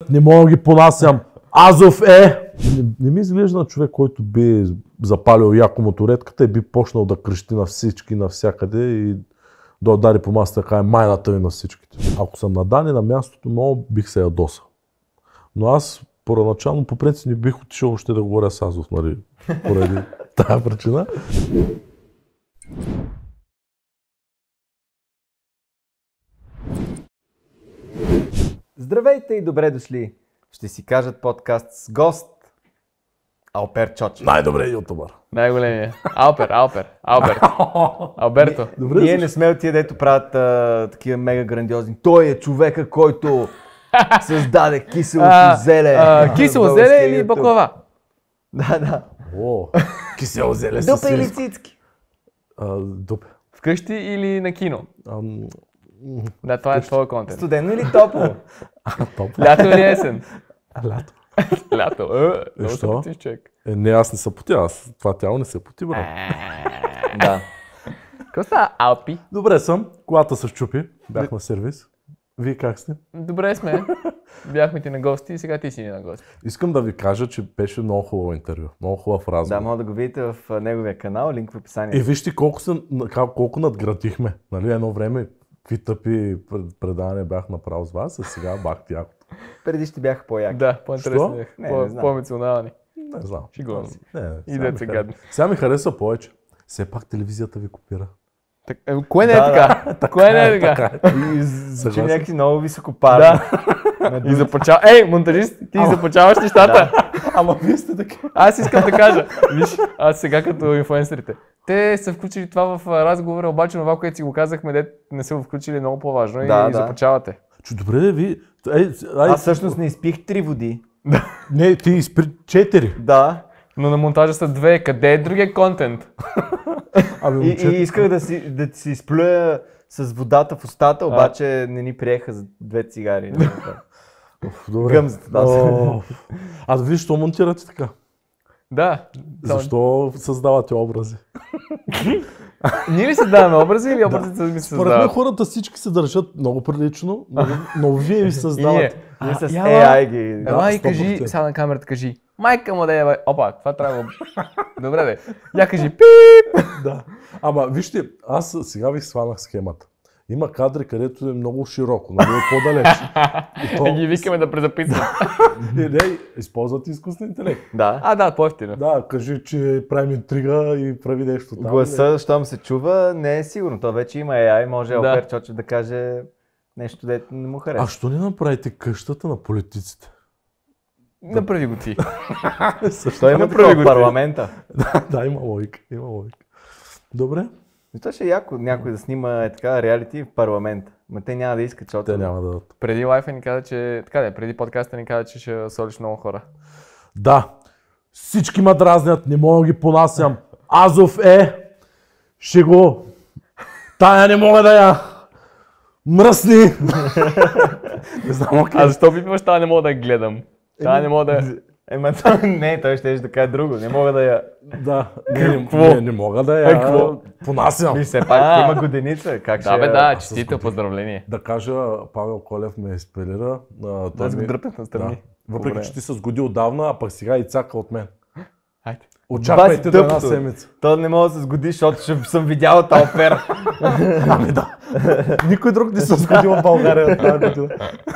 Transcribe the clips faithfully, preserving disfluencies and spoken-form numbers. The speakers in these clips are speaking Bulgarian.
Не мога да ги понасям. Азов е! Не, не ми изглежда на човек, който би запалил яко моторетката и би почнал да крещи на всички, навсякъде и да удари по масата, така е майната ви на всичките. Ако съм на Дани на мястото, много бих се ядосал. Но аз първоначално по принцип не бих отишъл още да говоря с Азов, нали, поради тази причина. Здравейте и добре дошли! Ще си кажат подкаст с гост Алпер Чочев. Най-добре ютубър. Най-големия. Алпер, Алпер, Алберт. Алберто. Добре, ние не сме от тия, дето правят а, такива мега грандиозни. Той е човека, който създаде киселото зеле. А, кисело зеле или баклава? Да, да. О, кисело зеле с Дупе или цицки? А, дупе. Вкъщи или на кино? Ам... Да, това е твой контент. Студено или топло? Топ. Лято или есен? Лято. Лято. Е, много се Защо? потиш, човек. Е, не, аз не се потя, аз това тяло не се поти, брат. Да. Какво става, Алпи? Добре съм, колата се щупи, бях на сервис. Вие как сте? Добре сме. Бяхме ти на гости и сега ти си ни на гости. Искам да ви кажа, че беше много хубаво интервю, много хубав разговор. Да, може да го видите в а, неговия канал, линк в описанието. И вижте колко, се, колко надградихме. Нали, едно време какви тъпи пред- предавания бях направил с вас, а сега бах тях. Преди ще бяха по-яки. Да, по-интересни, Що? Не, по- не знам. по-емоционални. Не знам. Шегувам се. Не, не, И сега деца ми гадни. хареса. Сега ми харесва повече. Все пак телевизията ви копира. Так, е, кое не е Да, така? Кое не е така? И звучи Съгласен. някакси много високопарно. Да. И започва... Ей, монтажист, ти започваш нещата. Ама вие сте така. Аз искам да кажа, виж, аз сега като инфлуенсърите. Те са включили това в а, разговора, обаче това, което си го казахме, де не са го включили, е много по-важно Да, и да. започвате. Че добре, де, ви... Ей, ай, Аз всъщност не изпих три води. Не, ти изпри четири. Да. Но на монтажа са две, къде е другия контент? Ами, И, момчета, и исках да си, да си изплюя с водата в устата, обаче не ни приеха за две цигари. Оф, добре. Гъмзата, да. О, а виж, що монтирате така? Да. Защо създавате образи? Ние ли създаваме образи или образите ми се Според мен създават? хората всички се държат много прилично, но, но вие ви И ние. създавате. Ние с яла. Ей Ай ги... Да, Ела и сто процента. кажи, сега на камерата кажи, майка му да е, бе. Опа, това трябва да... Добре де. Я кажи, пип! Да. Ама вижте, аз сега ви сванах схемата. Има кадри, където е много широко, нали, от по-далеч. И то- И ги викаме да презаписват. И не, използват изкуствен интелект. Да. А, да, по-ефтино. Да, кажи, че правим интрига и прави нещо там. Гласа, щом се чува, не е сигурно. То вече има Ей Ай, може Да. Алпер Чочев да каже нещо, дето не му А харесва. що не направите къщата на политиците? Направи го ти. Той има направи такова го в ти. парламента. Да, да, има логика, има логика. Добре, И то ще е яко някой да снима е така реалити в парламента. Ма те няма да искат, защото... те няма да дадат. Преди лайфа ни каза, че... Така да е, преди подкаста ни каза, че ще солиш много хора. Да, всички ме дразнят, не мога да ги понасям. Азов е, ще го... Тая не мога да я... Мръсни! Не знам, окей. А защо пипаш, тази не мога да я гледам? Тази не мога да я... Ема той, не, той ще да каже друго. Не мога да я... Да, не, Какво? не, не мога да я Какво? понасям. Виж, все пак А. има годеница. Как ще... Да, бе, я- да, с честито, години. поздравление. Да кажа, Павел Колев ме изпелира. а, той Аз го ми- дръпнах настрани. Да. Въпреки, Добре. че ти се сгоди отдавна, а пък сега и цака от мен. Хайде. Очаквайте до една тъпото. седмица. То не мога да се сгоди, защото ще съм видял от Алпер. Ами да. Никой друг не се сгодил в България тази година.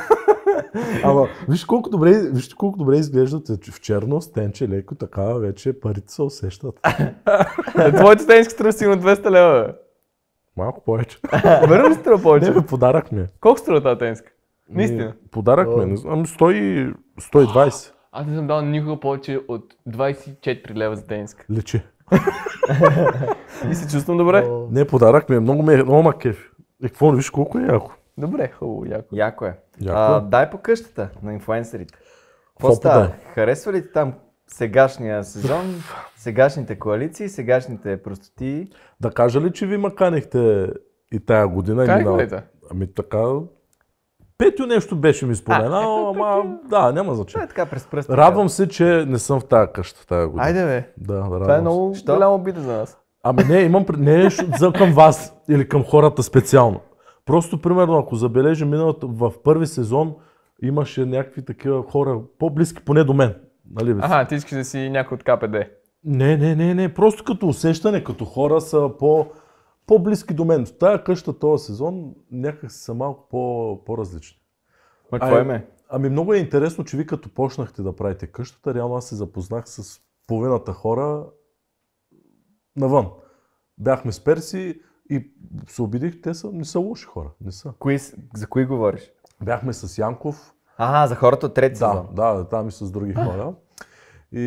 Ама виж колко добре, вижте колко добре изглеждате в черно, стенче, леко, така вече парите се усещат. Е, твоите тениски струва сигурно двеста лева, бе. Малко повече. Верно ли струва повече? Не бе, подарък ми е. Колко струва тази тениска? Наистина. Ми, Подарък ми е. не знам, Ами сто и сто и двайсет. Аз не съм дал никога повече от двайсет и четири лева за тениска. Лечи. И се чувствам добре. Не, подарък ми е. Много ме много ма кефи. И какво, виж колко е яко. Добре, хубаво, яко. Яко е. Яко А, е. дай по къщата на инфлуенсърите. Какво Какво става? подай? Харесва ли ти там сегашния сезон, сегашните коалиции, сегашните простоти? Да кажа ли, че ви ма канихте и тая година? и Как минала- ли те? Ами така... Петю нещо беше ми споменал, ама да, няма Това значение. е така през пръста. Радвам се, че не съм в тази къща тази година. Айде, бе. Да, радвам Това е се. много Що? голяма обида за нас. Ами не, имам пред- не е ш- за към вас или към хората специално. Просто, примерно, ако забележим миналото в първи сезон, имаше някакви такива хора, по-близки поне до мен. Нали, бе? Аха, ти искаш да си някой от КПД. Не, не, не, не, просто като усещане, като хора са по, по-близки до мен. В тая къща този сезон някак са малко по, по-различни. Ма какво Ай, име? Ами много е интересно, че ви като почнахте да правите къщата, реално аз се запознах с половината хора навън. Бяхме с перси и се убедих, те са, не са лоши хора, не са. Кои, с- за кои говориш? Бяхме с Янков, Ага, за хората от трети да, сезон. да, там и с други хора. И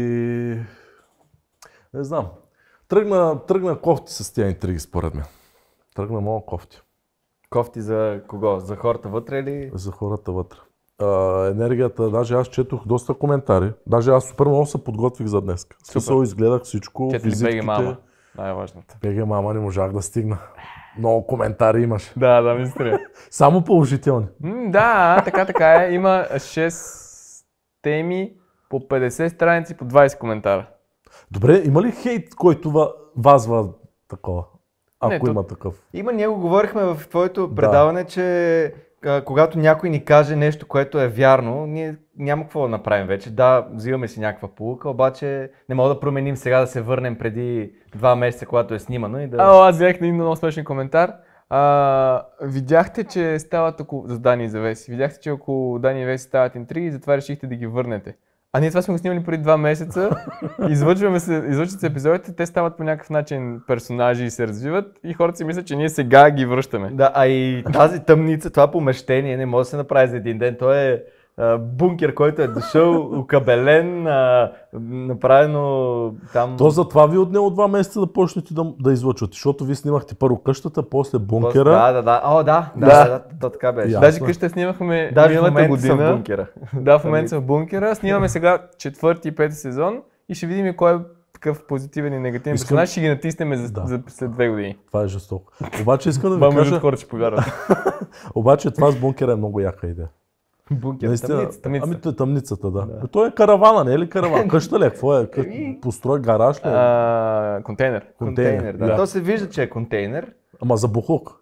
не знам, тръгна, тръгна кофти с тези интриги според мен. Тръгна много кофти Кофти за кого? За хората вътре или? за хората вътре. А, енергията, даже аз четох доста коментари, даже аз супер много се подготвих за днес. В смисъл изгледах всичко, Четли БГ визитките. мама. Най-важното. БГ мама не можах да стигна. Много коментари имаше. Да, да, мисля. Само положителни. М, да, така, така е. Има шест теми по петдесет страници по двайсет коментара. Добре, има ли хейт, който ва- вазва такова? Ако Не, то- има такъв. Има, ние го говорихме в твоето предаване, че а, когато някой ни каже нещо, което е вярно, ние няма какво да направим вече. Да, взимаме си някаква полука, обаче не мога да променим сега да се върнем преди два месеца, когато е снимано и да... А, аз взех на един много смешен коментар. А, видяхте, че стават около... За Дани и за Веси. Видяхте, че около Дани и Веси стават интриги и затова решихте да ги върнете. А ние това сме го снимали преди два месеца, излъчваме се, излъчват се епизодите, те стават по някакъв начин персонажи и се развиват и хората си мислят, че ние сега ги връщаме. Да, а и тази тъмница, това помещение не може да се направи за един ден. То е а, бункер, който е дошъл, окабелен, а, направено там... То затова ви отнело два месеца да почнете да, да излъчвате, защото ви снимахте първо къщата, после бункера. Да, да, да. О, да, да, Да. да, да, то така беше. Я. Даже Ясно е. къща снимахме Даже в миналата момента съм в година. бункера. Да, в момента съм в бункера. Снимаме сега четвърти и пети сезон и ще видим кой е такъв позитивен и негативен Искам- персонаж. Ще ги натиснем за, Да. за след две години. Това е жестоко. Обаче искам да Ба, ви между кажа, хората ще повярват. обаче това с бункера е много яка идея. Бункер, Наистина, тъмница. тъмница. Ами то- тъмницата, да. да. То е каравана, не е ли караван? Къща ли е? Какво е? Къ... Еми. Построй гараж ли е? А, контейнер. Контейнер, да. да. То се вижда, че е контейнер. Ама за буклук.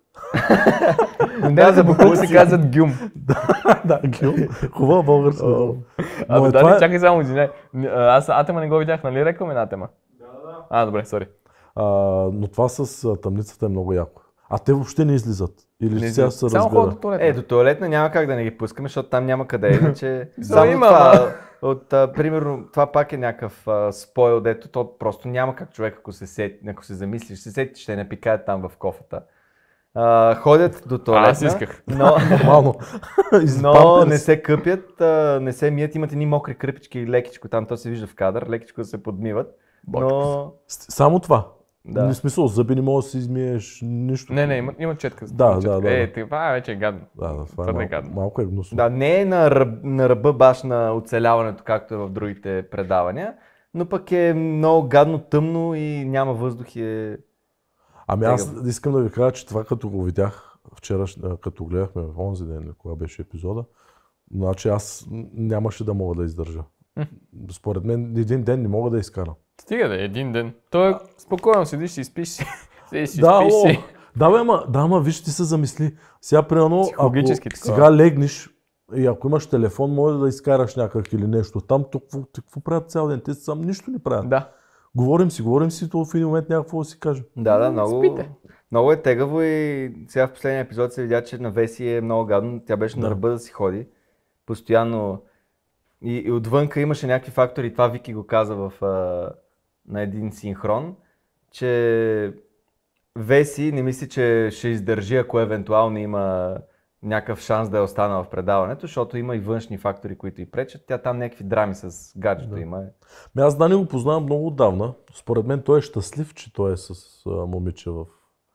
Да, за буклук се казват гюм. Да, гил. Хубава българска дума. А, Но е да, това да, е- чакай само, извиняй. Аз Атема не го видях, нали рекваме на Атема? Да, да. А, добре, сори. А, но това с а, тъмницата е много яко. А те въобще не излизат. Или Не сега знам. се Само ходят до разбира. туалетна. Е, до туалетна няма как да не ги пускаме, защото там няма къде. Иначе, Защо само има, това, ама? от, а, примерно, това пак е някакъв а, спойл, дето то просто няма как човек, ако се, сети, ако се замислиш, се сети, ще не пикаят там в кофата. А, ходят до туалетна, аз исках. но, Нормално. но Изпампен не си. се къпят, а, не се мият, имат едни мокри кръпички, лекичко там, то се вижда в кадър, лекичко се подмиват, но... С- Само това. Да. Не смисъл, зъби не можеш да си измиеш нищо. Не, не, има, има четка. Да, Има четка. да, да. Е, това вече е гадно. Да, да, това е Твърде малко, гадно. малко е гнусно. Да, не е на, ръб, на ръба баш на оцеляването, както е в другите предавания, но пък е много гадно, тъмно и няма въздух и е... Ами аз искам да ви кажа, че това като го видях вчера, а, като гледахме в онзи ден, кога беше епизода, значи аз н- нямаше да мога да издържа. Според мен един ден не мога да изкарам. Стига да е един ден. Той е спокойно седиш и спиш си. Седиш си, Да, спиш о, си. да, бе, ма, да, ма, виж, ти се замисли. Сега, примерно, ако Психологически такова. сега легнеш и ако имаш телефон, може да изкараш някак или нещо. Там, то, какво, те какво правят цял ден? Те сам нищо не правят. Да. Говорим си, говорим си, то в един момент някакво да си кажем. Да, да, много, спите. много е тегаво и сега в последния епизод се видя, че на Веси е много гадно. Тя беше Да. на ръба да си ходи. Постоянно. И, и отвънка имаше някакви фактори. Това Вики го каза в, а, на един синхрон, че Веси не мисли, че ще издържи, ако евентуално има някакъв шанс да е останала в предаването, защото има и външни фактори, които и пречат. Тя там някакви драми с гаджето Да. има. Ме, аз Дани го познавам много отдавна. Според мен той е щастлив, че той е с а, момиче в...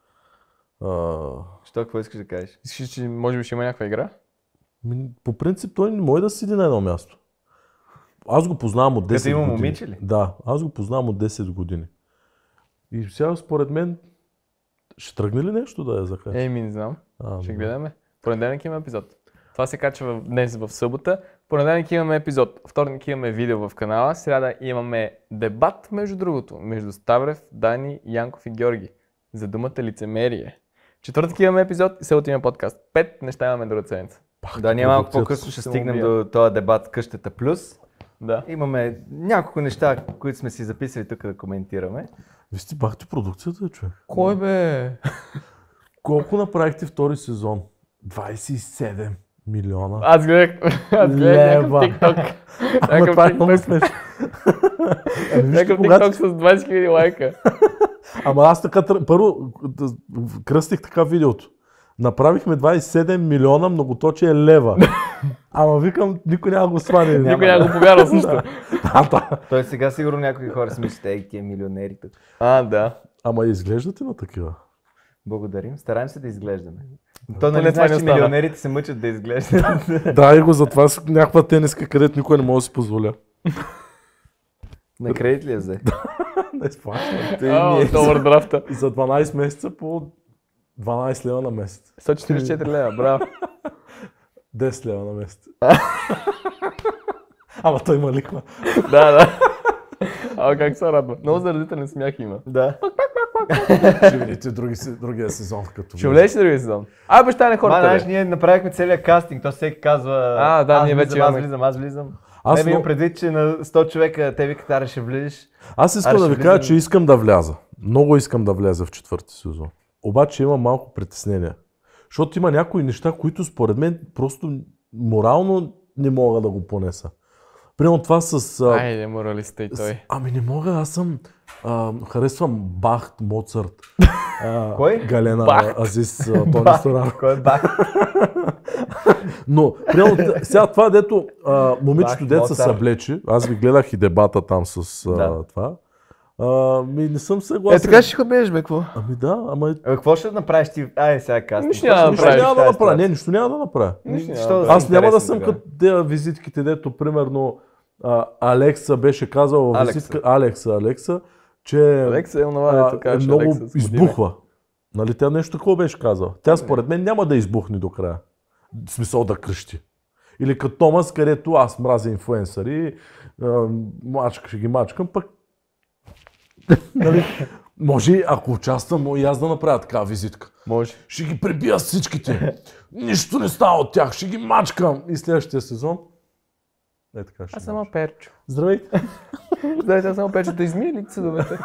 А, Що, какво искаш да кажеш? Искаш, че може би ще има някаква игра? ми, по принцип той не може да седи на едно място. Аз го познавам от десет Като има години. момиче ли? Да, аз го познавам от десет години. И сега според мен ще тръгне ли нещо да я закача? Еми, не знам. А, Ще добре. гледаме. Понеделник има епизод. Това се качва в- днес в събота. Понеделник имаме епизод. Вторник имаме видео в канала. Сряда имаме дебат, между другото, между Ставрев, Дани, Янков и Георги. За думата лицемерие. Четвъртък имаме епизод и събота имаме подкаст. Пет неща имаме друга седмица. Да, ние малко продукцията по-късно ще се стигнем убия. до този дебат къщата плюс. Да. Имаме няколко неща, които сме си записали тук да коментираме. Вие сте бахте продукцията, човек. Кой бе? Колко направихте втори сезон? двайсет и седем милиона. Аз гледах, аз гледах някакъв Лева. TikTok. Ама това е много TikTok. смешно. Ами вижте, Някакъв когато- TikTok с двайсет хиляди лайка. Ама аз така, тръ- първо да- кръстих така видеото. Направихме двайсет и седем милиона многоточие лева. Ама викам, никой няма го сване. Никой няма го повярва също. А, да. Той сега сигурно някои хора си мислят, ей, тия милионери тук. А, да. Ама изглеждате на такива. Благодарим. Стараем се да изглеждаме. То Поне нали това знаеш, не че остана. милионерите се мъчат да изглеждат. Да, и го затова с някаква тениска, където никой не може да си позволя. На кредит ли я взе? Не сплащам. О, добър драфта. За дванайсет месеца по дванайсет лева на месец. сто четирийсет и четири лева, браво. десет лева на месец. Ама той има лихва. Да, да. А как се радва. Много заразителен смях има. Да. Ще видите други, се- другия сезон. Като Ще влезеш ли другия сезон? А, баща не Ма, хората. знаеш, бе. ние направихме целият кастинг, то всеки казва, А, да, аз ние вече влизам, аз имаме. влизам, аз влизам. Аз Аз не но- имам предвид, че на сто човека те викат, аре ще влизаш. Аз искам Аре, да ще ви кажа, влизам. че искам да вляза. Много искам да вляза в четвърти сезон. Обаче има малко притеснения. Защото има някои неща, които според мен просто морално не мога да го понеса. Примерно това с... а, Айде, моралиста и с- той. Ами не мога, аз съм... А, харесвам Бахт, Моцарт. А, Кой? Галена, Бахт. Азис, а, Тони Бах. Сторар. Кой е бах? Но, примерно, т- сега това, дето а, момичето Бах, деца се Моцарт. съблече, аз ви гледах и дебата там с а, Да. това. А, ми не съм съгласен. Е, така ще ходиш, бе, какво? Ами да, ама... А, какво ще направиш ти? Айде сега кастинг. Нищо няма да Нищо направиш няма да Тази направя. ситуация. Не, нищо няма да направя. Нищо няма Защо да да правиш. Аз няма да интересен съм тогава? като те визитките, дето примерно а, Алекса беше казал в Алекса. визитка, Алекса, Алекса, че Алекса е онова, а, дето казваше, много Алекса, споделя. избухва. Нали, тя нещо такова беше казала. Тя според мен няма да избухне до края. В смисъл да крещи. Или като Томас, където аз мразя инфлуенсъри, а, мачка, ще ги мачкам, пък нали, може, ако участвам, и аз да направя такава визитка. Може. Ще ги пребия всичките. Нищо не става от тях. Ще ги мачкам. И следващия сезон. Е така ще. Аз съм може. Перчо. Здравейте. Знаете, аз съм Перчо да измие ли съдовете?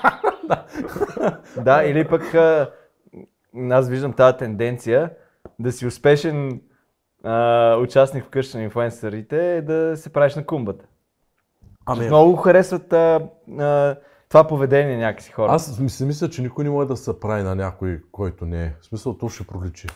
Да, или пък а, аз виждам тази тенденция да си успешен а, участник в къща на инфлуенсърите, да се правиш на кумбата. Ами, Много харесват а, а, това поведение някакси хора. аз ми се мисля, че никой не може да се прави на някой, който не е. В смисъл, то ще проличи.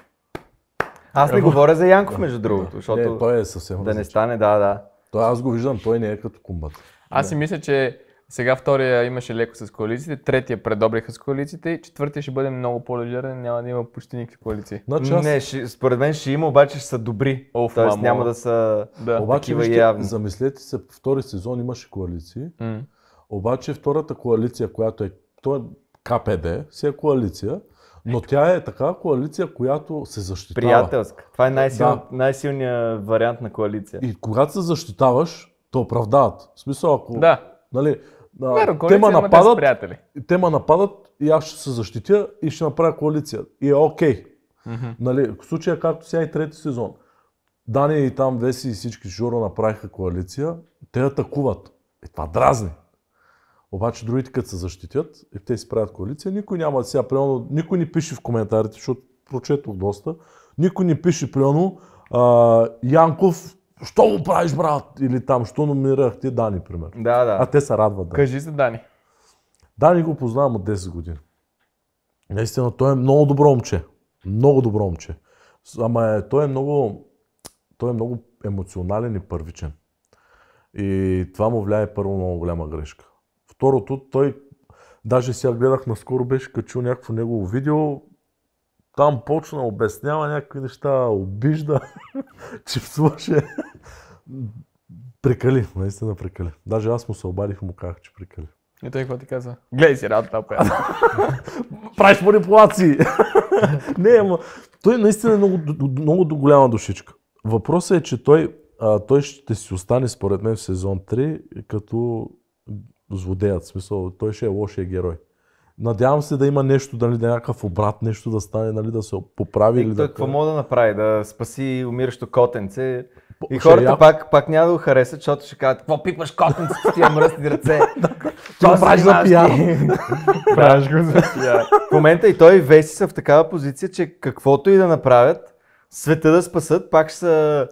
Аз не говоря за Янков, между другото, защото Не, той е съвсем да не различен. стане, да, да. Той аз го виждам, той не е като кумбата. Аз си мисля, че сега втория имаше леко с коалициите, третия предобриха с коалициите и четвъртия ще бъде много по-лежерен, няма да има почти никакви коалиции. Значи аз, Не, ще, според мен ще има, обаче ще са добри. Оф, Тоест мамо. няма да са Да. обаче, такива вижте, явни. замислете се, втори сезон имаше коалиции, М. обаче втората коалиция, която е, то е КПД, си е коалиция, но тя е такава коалиция, която се защитава. Приятелска. Това е най-сил... Да. най-силният вариант на коалиция. И когато се защитаваш, те оправдават. В смисъл, ако Да. нали, а, Верно, те коалиция, ме ама те са нападат, приятели. те ме нападат и аз ще се защитя и ще направя коалиция. И е окей. Нали, в случая както сега и трети сезон. Дани и там Веси и всички Жоро направиха коалиция, те атакуват. И това дразни. Обаче другите като се защитят и те си правят коалиция, никой няма сега, примерно, никой не пише в коментарите, защото прочетох доста, никой не пише, примерно, а, Янков, що го правиш, брат? Или там, що номинирахте Дани, примерно. Да, да. А те се радват. Да. Кажи се, Дани. Дани го познавам от десет години. Наистина, той е много добро момче. Много добро момче. Ама е, той е много, той е много емоционален и първичен. И това му влияе първо много голяма грешка. Второто, той, даже сега гледах, наскоро беше качил някакво негово видео, там почна, обяснява някакви неща, обижда, чипсуваше. Прекали, наистина прекали. Даже аз му се обадих и му казах, че прекали. И той какво ти казва? Гледай си работа, приятел. Правиш манипулации! Не, ама той наистина е много, много до голяма душичка. Въпросът е, че той, а, той ще си остане според мен в сезон три като злодеят. В смисъл, той ще е лошия герой. Надявам се да има нещо, дали някакъв обрат, нещо да стане, нали, да се поправи. И или той да... какво мога да направи? Да спаси умиращо котенце. И Ще хората я- пак, пак няма да го харесат, защото ще кажат, какво пипаш котенцето с тия мръсни ръце? Ти го правиш за пиар. Правиш го за пиар. В момента и той и Веси са в такава позиция, че каквото и да направят, света да спасат, пак ще са...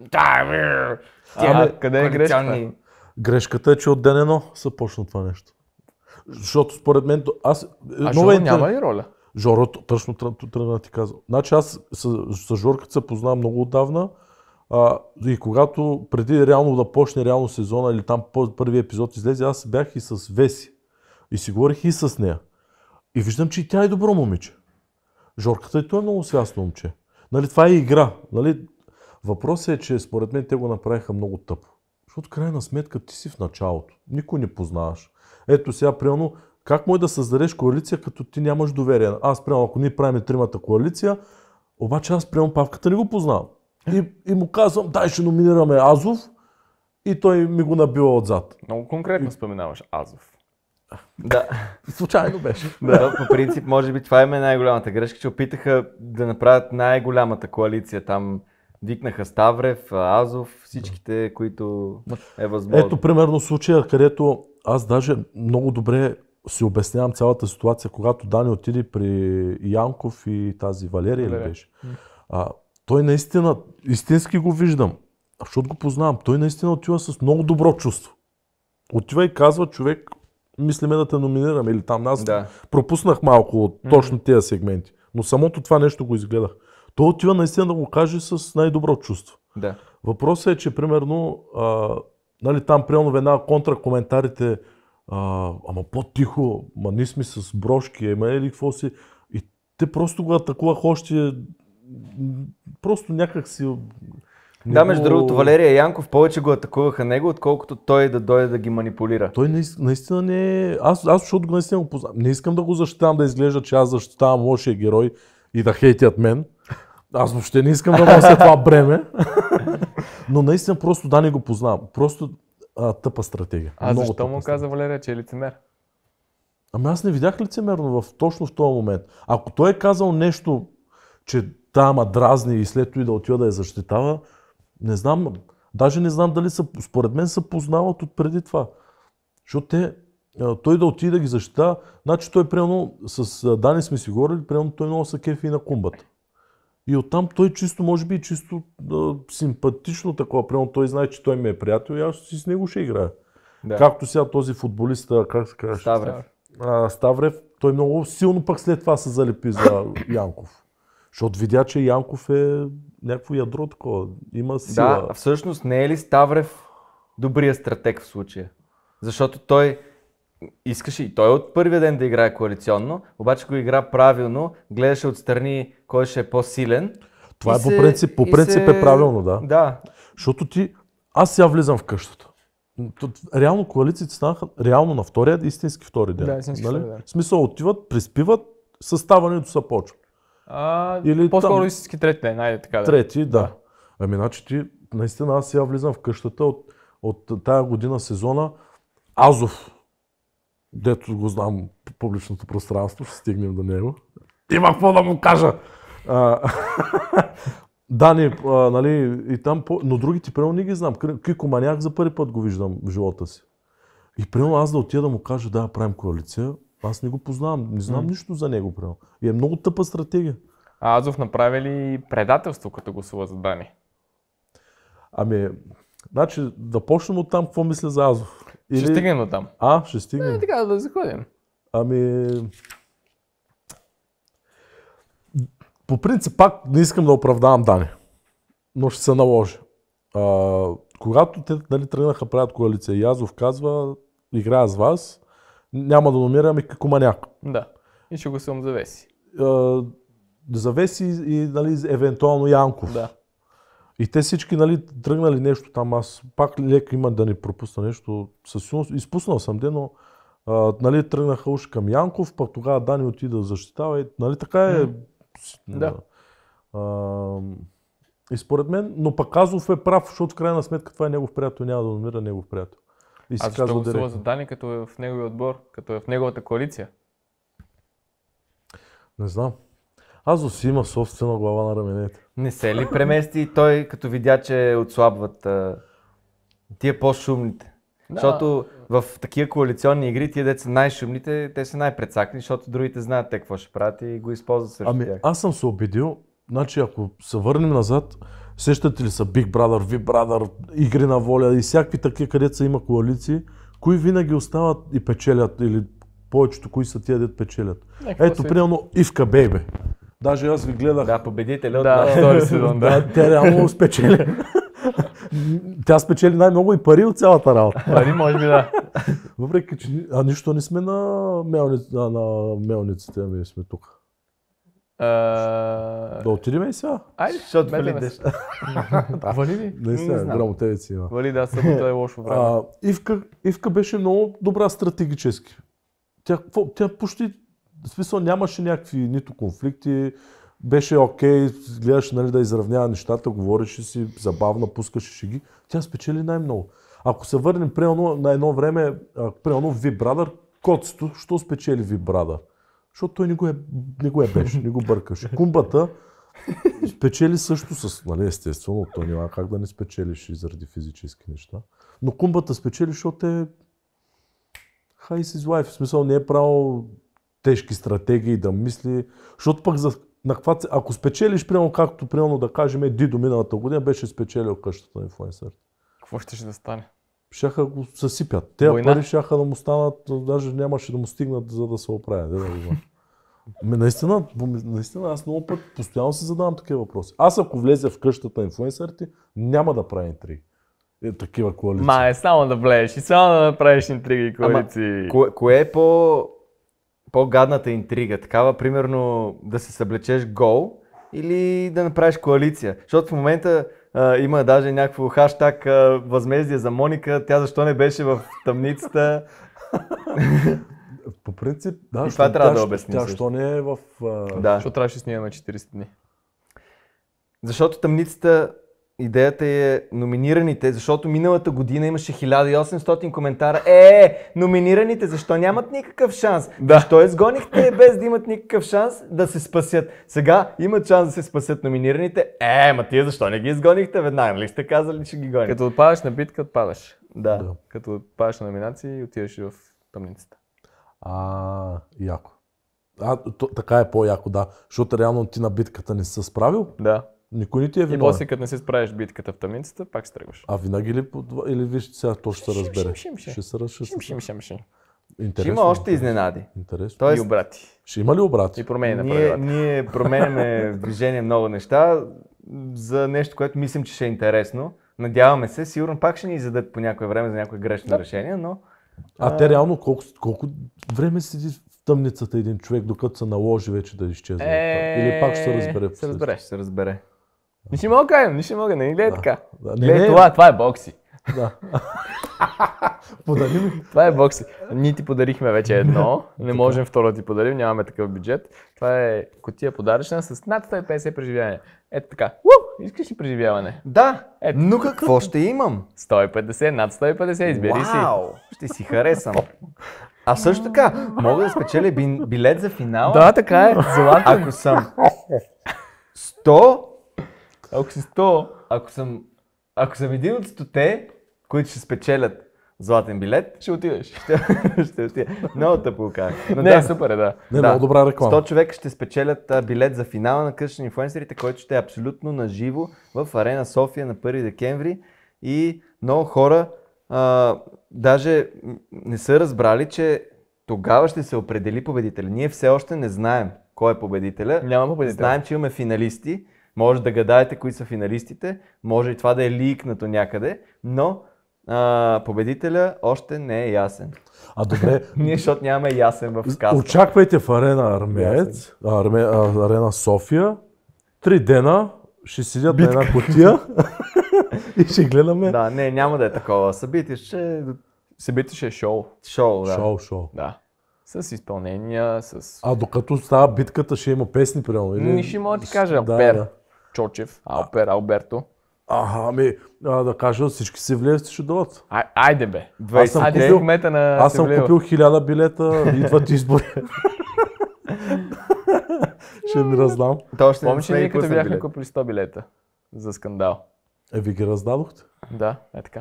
Ами, къде е грешката? коалиционни- Грешката е, че от ден едно се почна това нещо. Защото според мен, аз... А Жоро няма ли роля? Жоро, точно тръ- тръгна да ти казвам. Значи аз с, с Жорката се познавам много отдавна а, и когато преди реално да почне реално сезона или там по- първи епизод излезе, аз бях и с Веси. И си говорих и с нея. И виждам, че и тя е добро момиче. Жорката и той е много свясно момче. Нали, това е игра. Нали? Въпросът е, че според мен те го направиха много тъпо. Защото крайна сметка ти си в началото. Никой не познаваш. Ето сега, примерно, как може да създадеш коалиция, като ти нямаш доверие? Аз, примерно, ако ние правим тримата коалиция, обаче аз, примерно, Павката не го познавам. И, и му казвам, дай ще номинираме Азов, и той ми го набива отзад. Много конкретно споменаваш Азов. Да. Случайно беше. Да, по принцип, може би това им е най-голямата грешка, че опитаха да направят най-голямата коалиция. Там викнаха Ставрев, Азов, всичките, които е възможно. Ето, примерно, случая, където аз даже много добре си обяснявам цялата ситуация, когато Дани отиде при Янков и тази Валерия ли Валерия. беше. А, той наистина, истински го виждам, защото го познавам, той наистина отива с много добро чувство. Отива и казва, човек, мислиме да те номинираме или там. Аз Да. пропуснах малко от точно тези сегменти, но самото това нещо го изгледах. Той отива наистина да го каже с най-добро чувство. Да. Въпросът е, че примерно, а, нали, там примерно веднага контра коментарите, а, ама по-тихо, ма ние сме с брошки, ема или какво си. И те просто го атакувах още, м, просто някак си... не Да, между го- другото, Валерия и Янков повече го атакуваха него, отколкото той да дойде да ги манипулира. Той наис- наистина не е... Аз, аз защото го наистина го познавам. Не искам да го защитавам, да изглежда, че аз защитавам лошия герой и да хейтят мен. Аз въобще не искам да нося това бреме. Но наистина просто да не го познавам. Просто а, тъпа стратегия. А Много защо тъпа му стратегия. каза Валерия, че е лицемер? Ами аз не видях лицемерно в, точно в този момент. Ако той е казал нещо, че та ма дразни и след това да отива да я защитава, не знам, даже не знам дали са, според мен са познават от преди това. Защото те, а, той да отиде да ги защитава, значи той примерно с а, Дани сме си говорили, примерно той много са кефи и на кумбата. И оттам той чисто, може би чисто а, симпатично такова, примерно той знае, че той ми е приятел и аз си с него ще играя. Да. Както сега този футболист, а, как се казваш? Ставрев. А, Ставрев, той много силно пък след това се залепи за Янков. Защото видя, че Янков е някакво ядро такова, има сила. Да, а всъщност не е ли Ставрев добрия стратег в случая? Защото той искаше и той от първия ден да играе коалиционно, обаче го игра правилно, гледаше отстрани кой ще е по-силен. Това и е по се- принцип, по и принцип се- е правилно, да. Да, Защото ти, аз сега влизам в къщата. Т- Реално коалициите станаха реално на втория, истински втори ден. Да, истински втори ден. В смисъл отиват, приспиват, съставането се почва. А, Или по-скоро там- истински трети ден, айде така да. Трети, да. Ами, значи ти, наистина аз сега влизам в къщата от, от тая година сезона. Азов, дето го знам по публичното пространство, ще стигнем до него. Има какво да му кажа! А, Дани, а, нали, и там, по... но другите, примерно, не ги знам. Кико Маняк за първи път го виждам в живота си. И примерно аз да отида да му кажа, да, правим коалиция, аз не го познавам, не знам нищо за него, примерно. И е много тъпа стратегия. А Азов направи ли предателство, като гласува за Дани? Ами, значи да почнем от там, какво мисля за Азов. Ще стигнем до там. А, ще стигнем. Е, така да заходим. Ами... По принцип, пак не искам да оправдавам Дани, но ще се наложи. А, когато те, нали, тръгнаха правят коалиция и Азов казва, играя с вас, няма да номираме Кикоманяк. Да. И ще гласувам за Веси. А, завеси и, нали, евентуално Янков. Да. И те всички, нали, тръгнали нещо там, аз пак леко има да ни пропусна нещо, със сигурност, изпуснал съм де, но а, нали, тръгнаха уж към Янков, пък тогава Дани отида да защитава и, нали, така е. Да. А, и според мен, но пък Азов е прав, защото в крайна сметка това е негов приятел, няма да номира негов приятел. И А си защо казва гласува директно. за Дани, като е в неговия отбор, като е в неговата коалиция? Не знам. Азов си има собствена глава на раменете. Не се ли премести и той, като видя, че отслабват а, тия по-шумните? Да. Защото в такива коалиционни игри, тия деца най-шумните, те са най-прецакни, защото другите знаят те какво ще правят и го използват също Ами тях. аз съм се убедил, значи ако се върнем назад, сещате ли са Big Brother, V Brother, Игри на воля и всякакви такива, където са има коалиции, кои винаги остават и печелят или повечето, кои са тия, дет печелят. Някакво Ето, си- примерно Ивка Бейбе. Даже аз ви гледах. Да, победителя от Да, да. втори сезон, да. Да, тя реално спечели. Тя спечели най-много и пари от цялата работа. Пари, може би да. Въпреки, че ни- а нищо не сме на, мелни, на, на мелниците, ами сме тук. А, Да отидем и сега. Айде, Защото метаме вали се. дъжд. Вали ли? Не сега, знам. грамотевици има. Вали, да, събота е лошо време. А, Ивка, Ивка беше много добра стратегически. Тя, какво- тя почти, в смисъл нямаше някакви нито конфликти, беше окей, гледаше нали, да изравнява нещата, говореше си, забавно, пускаше шеги. Тя спечели най-много. Ако се върнем примерно на едно време, а, примерно V Brother, Коцето, що спечели V Brother? Защото той не го е, не го е беше, не го бъркаше. Кумбата спечели също с, нали, естествено, той няма как да не спечелиш и заради физически неща. Но Кумбата спечели, защото е high is his life, в смисъл не е правил тежки стратегии да мисли, защото пък за, на каква, ц- ако спечелиш, примерно, както примерно да кажем, Дидо миналата година беше спечелил къщата на инфлуенсър. Какво ще ще да стане? Щяха го съсипят. Те Война? пари щяха да му станат, даже нямаше да му стигнат, за да се оправят. Да, да го знам. Ами, наистина, наистина, аз много път постоянно си задавам такива въпроси. Аз ако влезе в къщата на инфлуенсърите, няма да правя интриги. Е, такива коалиции. Ма е само да влезеш и само да направиш интриги и Ама, коалиции. Кое, кое е по, по-гадната интрига? Такава, примерно, да се съблечеш гол или да направиш коалиция? Защото в момента а, има даже някакво хаштаг а, възмездие за Моника. Тя защо не беше в тъмницата? По принцип, да, И що- това трябва тя, да що- обясним Тя също. що не е в... а, Да. Защо трябваше да снимаме четирийсет дни? Защото тъмницата, идеята е номинираните, защото миналата година имаше хиляда и осемстотин коментара. Е, номинираните, защо нямат никакъв шанс? Да. Защо изгонихте без да имат никакъв шанс да се спасят? Сега имат шанс да се спасят номинираните. Е, ма тия защо не ги изгонихте веднага? Нали сте казали, че ги гоните? Като отпадаш на битка, отпадаш. Да. Да. Като отпадаш на номинации, отиваш в тъмницата. А, яко. А, то, така е по-яко, да. Защото реално ти на битката не си се справил, Да. никой не ти е И виновен. после като не се справиш в битката в тъмницата, пак се тръгваш. А винаги ли, по два- или виж сега, то ще се Шим, разбере. шим, шим, шим. Ще се раз- ще Шим, се- шим, шим, шим. Интересно. Ще има още изненади. Интересно. И Тоест, обрати. Ще има ли обрати? И промени на ние, правилата. ние променяме в движение много неща за нещо, което мислим, че ще е интересно. Надяваме се, сигурно пак ще ни издадат по някое време за някое грешно Да. решение, но А те реално колко, колко време седи в тъмницата един човек, докато се наложи вече да изчезне? Е, Или пак ще се разбере? Се разбере. ще се разбере. Не ще мога да кажем, не ще мога, не ни гледай Да. така. Да, не, Гледай не, това, това е бокси. Да. Подари ми. Това е бокси. Ние ти подарихме вече едно, не можем второ да ти подарим, нямаме такъв бюджет. Това е кутия подаръчна с над сто и петдесет преживявания. Ето така. У, искаш ли преживяване? Да, Ето. но какво ще имам? сто и петдесет, над сто и петдесет, избери си. Вау, ще си харесам. А също така, мога да спечеля би- билет за финала, Да, така е. Златен. ако съм сто, Ако си сто, ако съм, ако съм един от стоте, които ще спечелят златен билет, ще отидеш. ще, ще отида. Много тъпо го казах. Но Не, да, супер е, да. Не, Да. много добра реклама. сто човека ще спечелят а, билет за финала на къща на инфлуенсърите, който ще е абсолютно наживо в Арена София на първи декември. И много хора а, даже м, не са разбрали, че тогава ще се определи победителя. Ние все още не знаем кой е победителя. Няма победител. Знаем, че имаме финалисти. Може да гадаете кои са финалистите. Може и това да е ликнато някъде. Но а, победителя още не е ясен. А добре, Ние, защото нямаме ясен в сказка. очаквайте в Арена Армеец, арме, а, Арена София, три дена ще седят на една кутия и ще гледаме Да, не, няма да е такова събитие, ще е Събитие ще е шоу. шоу, да. шоу, шоу. Да. С изпълнения, с... А докато става битката, ще има песни, примерно. Или... Не ще мога да ти кажа. Да, Алпер, да. Чочев, Алпер, Алберто. Ага, ами, а, да кажа, всички се влияят, ще дадат. Ай, айде бе. Аз съм Айде купил- си кмета на Аз съм Севлиево. купил хиляда билета, идват избори. ще ми раздам. То още не Помниш ли сме ние и като пуснали бяхме билет. купили сто билета за скандал? Е, ви ги раздадохте? Да, е така.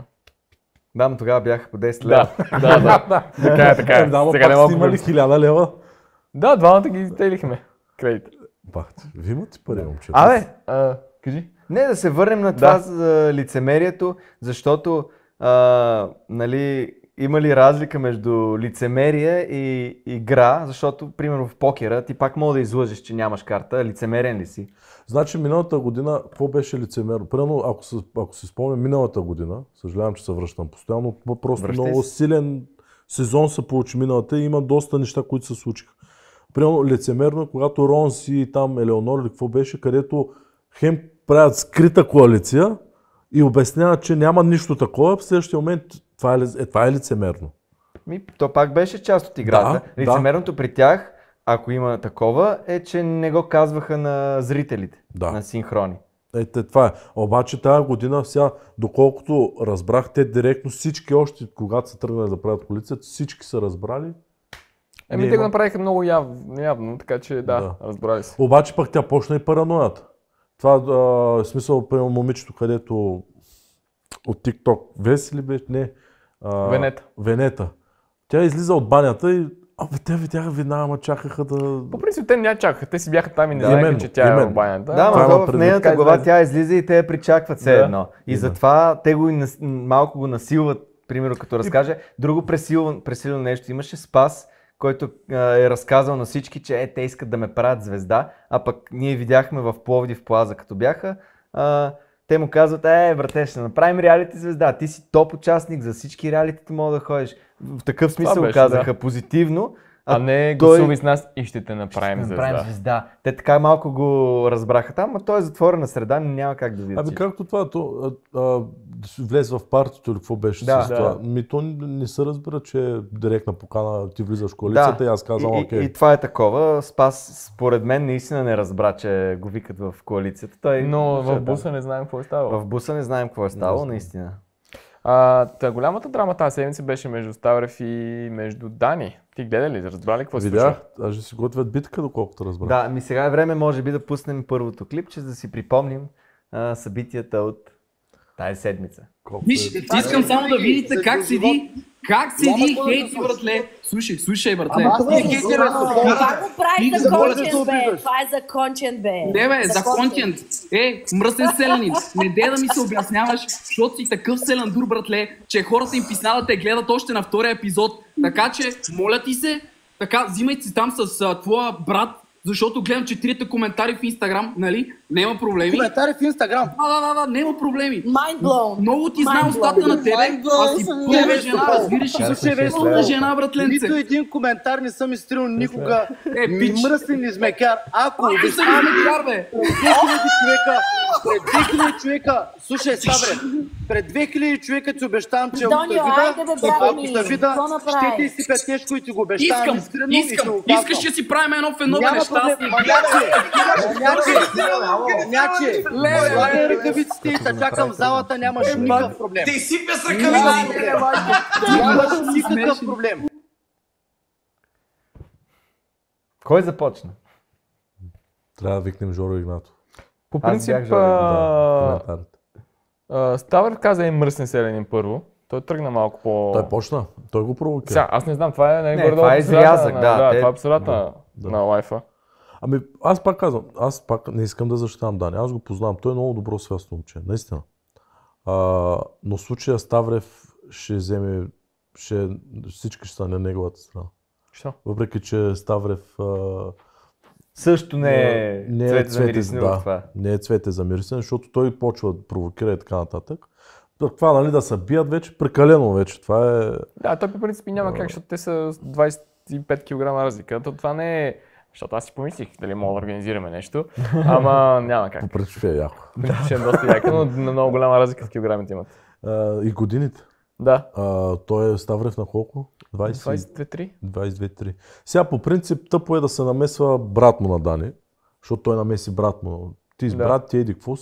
Да, но тогава бяха по десет лева. Да, да, да. Така е, така е. Е, да, ама Сега не пак мога сте да имали купим. хиляда лева. Да, двамата ги изтеглихме. Кредит. Бах, ти, ви имате пари, момчета. Абе, а, кажи. Не, да се върнем на това Да. за лицемерието, защото а, нали, има ли разлика между лицемерие и игра, защото примерно в покера ти пак мога да излъжеш, че нямаш карта, лицемерен ли си? Значи миналата година, какво беше лицемерно? Примерно, ако се, ако се спомня, миналата година, съжалявам, че се връщам постоянно, просто Връщай много се. силен сезон се получи миналата и има доста неща, които се случиха. Примерно, лицемерно е, когато Ронс и там Елеонор или какво беше, където хем правят скрита коалиция и обясняват, че няма нищо такова, в следващия момент това е, ли- е, това е лицемерно. Ми, то пак беше част от играта. Да, Лицемерното при тях, ако има такова, е, че не го казваха на зрителите, Да. на синхрони. Ете, това е. Обаче тази година, сега, доколкото разбрах, те директно всички, още когато са тръгнали да правят коалицията, всички са разбрали. Еми, Не те го има. направиха много яв, явно, така че да, Да. разбрали се. Обаче пък тя почна и параноята. Това а, смисъл, примерно момичето, където от TikTok, Веси ли беше? Не. А, Венета. Венета. Тя излиза от банята и абе, те видяха вина, ама чакаха да... По принцип те не я чакаха, те си бяха там и не Да, знаеха, именно, че тя е именно. в банята. Да, това но има то в предвид. нейната Така глава излезе. тя излиза и те я причакват все Да. едно. И Да. затова те го и нас... малко го насилват, примерно като разкаже. Друго пресилно, пресилно нещо имаше Спас, който а, е разказал на всички, че е, те искат да ме правят звезда, а пък ние видяхме в Пловдив Плаза, като бяха, а, те му казват, е, брате, ще направим реалити звезда, ти си топ участник, за всички реалитите мога да ходиш. В такъв смисъл беше, казаха да. позитивно. А не той- гласувай с нас и ще те направим Ще звезда. направим звезда. Те така малко го разбраха там, но той е затворена среда, няма как да видят. Ами всичко. както това, то, а, а, влез в партито или какво беше Да. с Да. това. Ми то не, не се разбира, че е директна покана, ти влизаш в коалицията и аз казвам, и, окей. и, и това е такова. Спас, според мен, наистина не разбра, че го викат в коалицията. Той, Но ще е в буса там. не знаем какво е ставало. В буса не знаем какво е ставало, наистина. А, та, голямата драма тази седмица беше между Ставрев и между Дани. Ти гледа ли? Разбра ли какво се случва? Видях, даже си готвят битка, доколкото разбрах. Да, ми сега е време, може би, да пуснем първото клипче, за да си припомним а, събитията от тази седмица. Колко Виж, е- искам само да видите как седи, как седи Няма кой да хейти, слуша. братле. Слушай, слушай, братле. Ама аз Ти не хейтера слушам. се Това кара. Това го прави Ти за да можеш да контент, се бе. обиждаш. Това е за контент, бе. Не бе, за контент. Е, мръсен селянин. Не дей да ми се обясняваш, защото си такъв селяндур, братле, че хората им писна да те гледат още на втория епизод. Така че, моля ти се, така, взимай си там с а, твоя брат, защото гледам четирите коментари в Инстаграм, нали? Няма проблеми. Коментари в Инстаграм. Да, да, да, да, няма проблеми. Mind blown. Много ти знам Mind устата на тебе, Mind blown. аз си пълна жена, разбираш ли? Слушай, бе, Пълна жена, братленце. Нито един коментар не съм изтрил никога. Е, пич. Мръсен измекар. Ако Ти съм обещавам измекар, бе. пред две хиляди човека, пред две хиляди човека, слушай, Ставре, пред две хиляди човека ти обещавам, че ако Доньо, те айде, вида, бе, брат ако ми, те вида, какво направи? ще ти изсипя тежко и ти го обещавам Искам, искрено и ти искам, го казвам. искаш да си правим едно в едно, бе, Няма нещастни. проблем, маняче, маняче, маняче, слагай ръкавиците и те чакам в залата, нямаш никакъв проблем. Ти сипя с Нямаш ръкавиците! проблем. Нямаш никакъв проблем. Кой започна? Трябва да викнем Жоро Игнатов. По Аз принцип, бях Жоро, а, Коментарите. а, Ставрев каза и мръсен селянин първо. Той тръгна малко по... Той почна, той го провокира. Сега, аз не знам, това е Не, горе-долу това е по средата изрязък, на- да, да, те- това е по средата Да, на- да. на лайфа. Ами аз пак казвам, аз пак не искам да защитавам Дани, аз го познавам, той е много добро свестно момче, наистина. А, но в случая Ставрев ще вземе, ще, всички ще са на неговата страна. Що? Въпреки, че Ставрев а, Също не е не е цвет за цвете, мирисни да, от това. не е цвете за мирисене, защото той почва да провокира и така нататък. Това, нали, да се бият вече, прекалено вече, това е... Да, той по принцип няма как, защото те са с двайсет и пет килограма разлика. То това не е... Защото аз си помислих дали мога да организираме нещо, ама няма как. По принцип е яко. Ще е доста яка, но на много голяма разлика в килограмите имат. А, и годините. Да. А, той е Ставрев на колко? двайсет двайсет и две три. двайсет и две три. Сега по принцип тъпо е да се намесва брат му на Дани, защото той намеси брат му. Ти с Да. брат, ти еди какво си?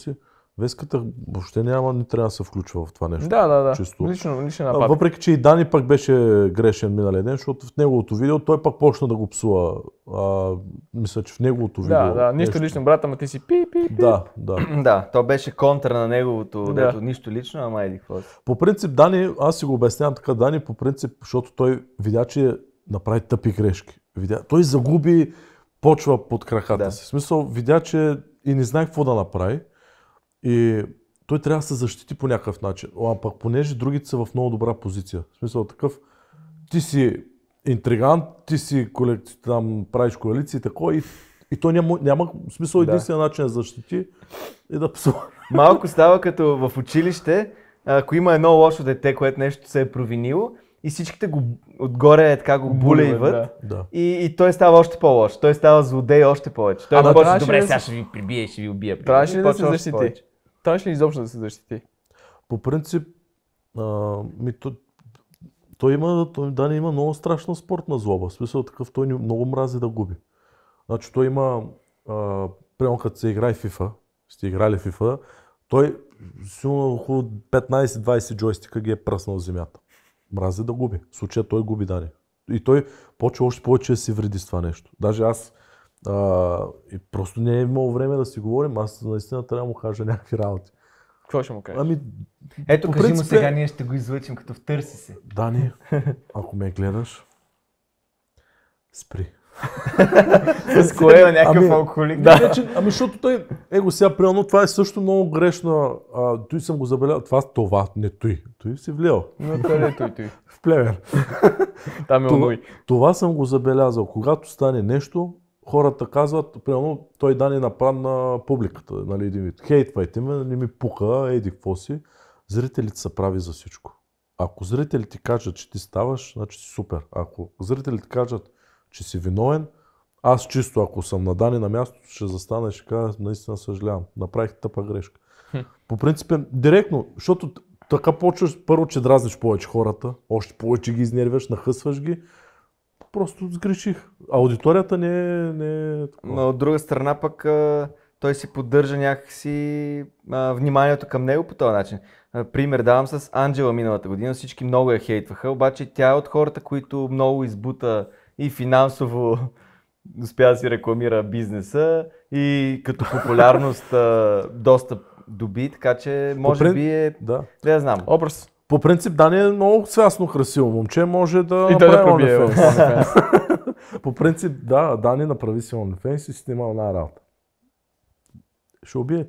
Веската въобще няма, не трябва да се включва в това нещо. Да, да, да. Чисто. Лично, лично А, напад. въпреки, че и Дани пък беше грешен миналия ден, защото в неговото видео той пък почна да го псува. А, мисля, че в неговото видео. Да, да, нищо лично, брата, ма ти си пи, пи, пи. Да, да. Да, то беше контра на неговото, Да. дето нищо лично, ама еди какво си. По принцип, Дани, аз си го обяснявам така, Дани по принцип, защото той видя, че направи тъпи грешки. Видя, той загуби почва под краката Да. си. В смисъл, видя, че и не знае какво да направи. И той трябва да се защити по някакъв начин. А пък понеже другите са в много добра позиция. В смисъл такъв, ти си интригант, ти си колекци, там правиш коалиции и такова, и, и той няма, няма в смисъл Да. единствения начин да защити и да псува. Малко става като в училище, ако има едно лошо дете, което нещо се е провинило, и всичките го отгоре така го булейват. да. Да. И, и той става още по-лош. Той става злодей още повече. Той Ама почва, трябваше добре, ли да сега се- ще ви прибие, ще ви убия. Трябваше ли да се Почва още защити? повече. Трябваше ли изобщо да се защити? По принцип, а, ми, то, той има, той, Дани има много страшна спортна злоба. В смисъл такъв, той ни- много мрази да губи. Значи той има, а, примерно като се играе FIFA, сте играли FIFA, той силно около петнайсет-двайсет джойстика ги е пръснал в земята. Мрази да губи. В случая той губи Дани. И той почва още повече да си вреди с това нещо. Даже аз а, и просто не е имал време да си говорим, аз наистина трябва да му кажа някакви работи. Какво ще му кажеш? Ами, Ето, по кажи му принцип е- сега, ние ще го излъчим като втърси се. Дани, ако ме гледаш, спри. С кое е някакъв Ами, алкохолик? Да. Не, че, ами защото той, его сега, примерно, това е също много грешно. А, той съм го забелязал. Това, това, не той. Той си влиял Но къде е той, той? в Плевен. Там е Това, онуй. това съм го забелязал. Когато стане нещо, хората казват, примерно, той Дани направи на публиката, нали, един вид. Хейтвайте ме, не ми пука, еди какво си. Зрителите са прави за всичко. Ако зрителите ти кажат, че ти ставаш, значи си супер. Ако зрителите кажат, че си виновен, аз чисто, ако съм на Дани на място, ще застана и ще кажа, наистина съжалявам, направих тъпа грешка. По принцип, е директно, защото т- така почваш, първо, че дразниш повече хората, още повече ги изнервяш, нахъсваш ги, просто сгреших. Аудиторията не е... Не е такова. Но от друга страна пък а, той си поддържа някакси а, вниманието към него по този начин. А, пример давам с Анджела миналата година, всички много я хейтваха, обаче тя е от хората, които много избута и финансово успя да си рекламира бизнеса и като популярност а, доста доби, така че може прин- би е... Да. Да, я знам. Образ. По принцип, Дани е много свясно красиво момче, може да И той да направи пробие в OnlyFans. OnlyFans. По принцип, да, Дани направи си OnlyFans и си снимал една работа. Ще убие.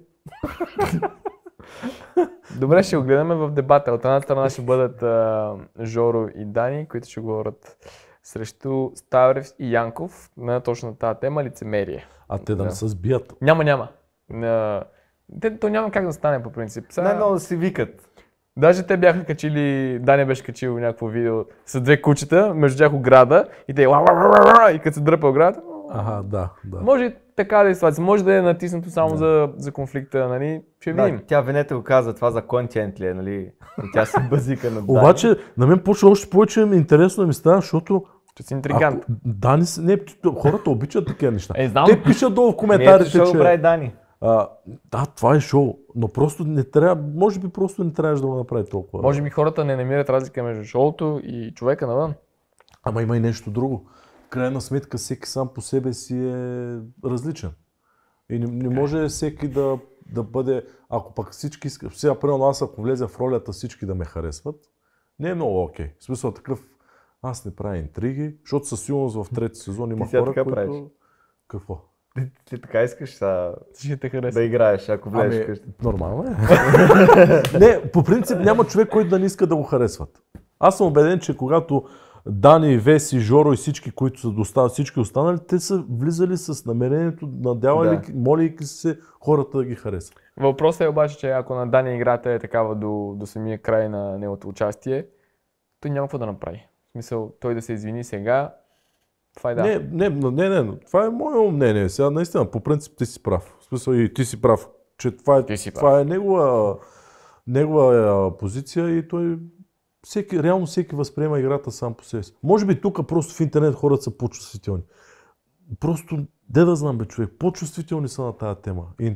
Добре, ще го гледаме в дебата. От една страна ще бъдат а, Жоро и Дани, които ще говорят срещу Ставрев и Янков на точно тази тема лицемерие. А те да, Да. не се сбият. Няма, няма. На... Те, то няма как да стане по принцип. Сега... Най-много да си викат. Даже те бяха качили, Дани беше качил някакво видео с две кучета, между тях ограда и те и като се дръпа оградата, Ага, да, да. може и така да е ситуация, може да е натиснато само за, за конфликта, нали? Ще видим. Да, тя Венета го каза, това за контент ли е, нали? И тя се базика на Дани. Обаче, на мен почва още повече интересно да ми става, защото Ще си интригант. ако Дани, с- не, хората обичат такива неща. Е, знам. Те пишат долу в Ами ето, коментарите, ще го прави че... Дани. А, да, това е шоу, но просто не трябва, може би просто не трябваше да го направи толкова. Може би хората не намират разлика между шоуто и човека навън. Ама има и нещо друго. В крайна сметка всеки сам по себе си е различен. И не, не може всеки да, да бъде, ако пък всички искат, сега примерно аз ако влезя в ролята всички да ме харесват, не е много окей. В смисъл такъв, аз не правя интриги, защото със сигурност в трети сезон има Ти сега хора, така които... правиш. Какво? Ти, ти така искаш са, Ще те хареса. да играеш, ако влезеш Ами, вкъщи. нормално е. Не, по принцип няма човек, който да не иска да го харесват. Аз съм убеден, че когато Дани, Веси, Жоро и всички, които са доставят, всички останали, те са влизали с намерението, надявали, Да. молейки се хората да ги харесат. Въпросът е обаче, че ако на Дани играта е такава до, до самия край на неговото участие, той няма какво да направи. В смисъл, той да се извини сега, това е да. Не, не, не, не, не, това е мое мнение. Сега наистина, по принцип ти си прав. В смисъл и ти си прав, че това е, Ти си това е негова, негова а, позиция и той всеки, реално всеки възприема играта сам по себе си. Може би тук просто в интернет хората са по-чувствителни. Просто, де да знам бе човек, по-чувствителни са на тази тема. И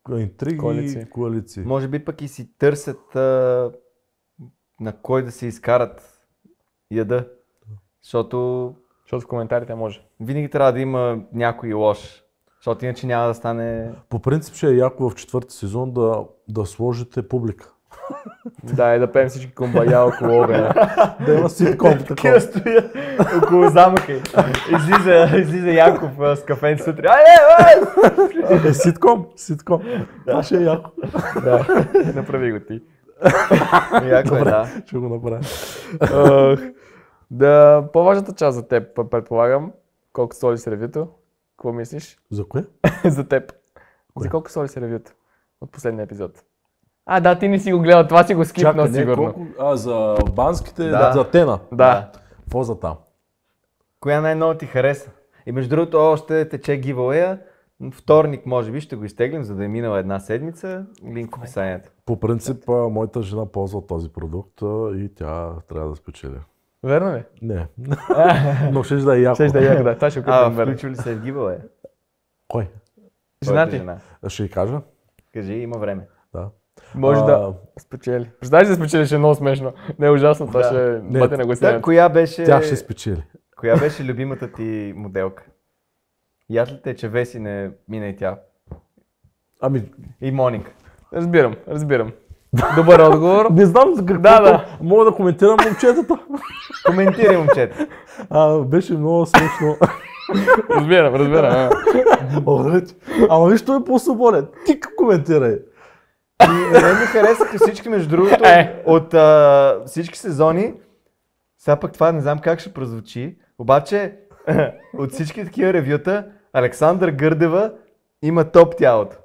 интриги Коалиции. и коалиции. Може би пък и си търсят а, на кой да се изкарат яда. Защото Защото в коментарите може. винаги трябва да има някой лош. Защото иначе няма да стане... По принцип ще е яко в четвърти сезон да, да сложите публика. Да, и да пеем всички комбая около огъня. Да има ситком Такива такова. стоят около замъка. Излиза, излиза Янков а, с кафен сутрин. Ай, Е, ситком, ситком. Това ще е яко. Да, направи го ти. ай! Яко е, да. Ще го направя. Ах, да, по-важната част за теб, предполагам, колко соли с ревюто. Какво мислиш? За кое? За теб. Кое? За колко соли с ревюто от последния епизод? А, да, ти не си го гледал, това си го скипнал Чакай, не, сигурно. колко... А, за банските, Да. да. За Тена. Да. Какво за там? Коя най-много ти хареса? И между другото още тече гивауея. Вторник може би ще го изтеглим, за да е минала една седмица. Линк в описанието. По принцип, а, моята жена ползва този продукт а, и тя трябва да спечели. Верно ли? Не. Но ще да е яко. Ще да е яко, да. Това ще го А, къпим верно. включва ли се в гивауея? Кой? Жена Твоята ти. жена. Ще й кажа? Кажи, има време. Да. Може А, да спечели. Знаеш да спечелиш е много смешно. Не е ужасно, това Да. ще е Не, бате на Та, гласението. коя беше... Тя ще спечели. Коя беше любимата ти моделка? Яд ли те, че Веси не мина и тя? Ами, И Моника. Разбирам, разбирам. Добър отговор. не знам за какво. Да, да. Мога да коментирам момчетата. Коментирай, момчета. А, беше много смешно. Разбирам, разбирам. а. Оръч. Ама виж, той е по-свободен. Ти коментирай. И мен ми харесаха всички, между другото, Е. от а, всички сезони. Сега пък това не знам как ще прозвучи. Обаче, от всички такива ревюта, Александър Гърдева има топ тялото.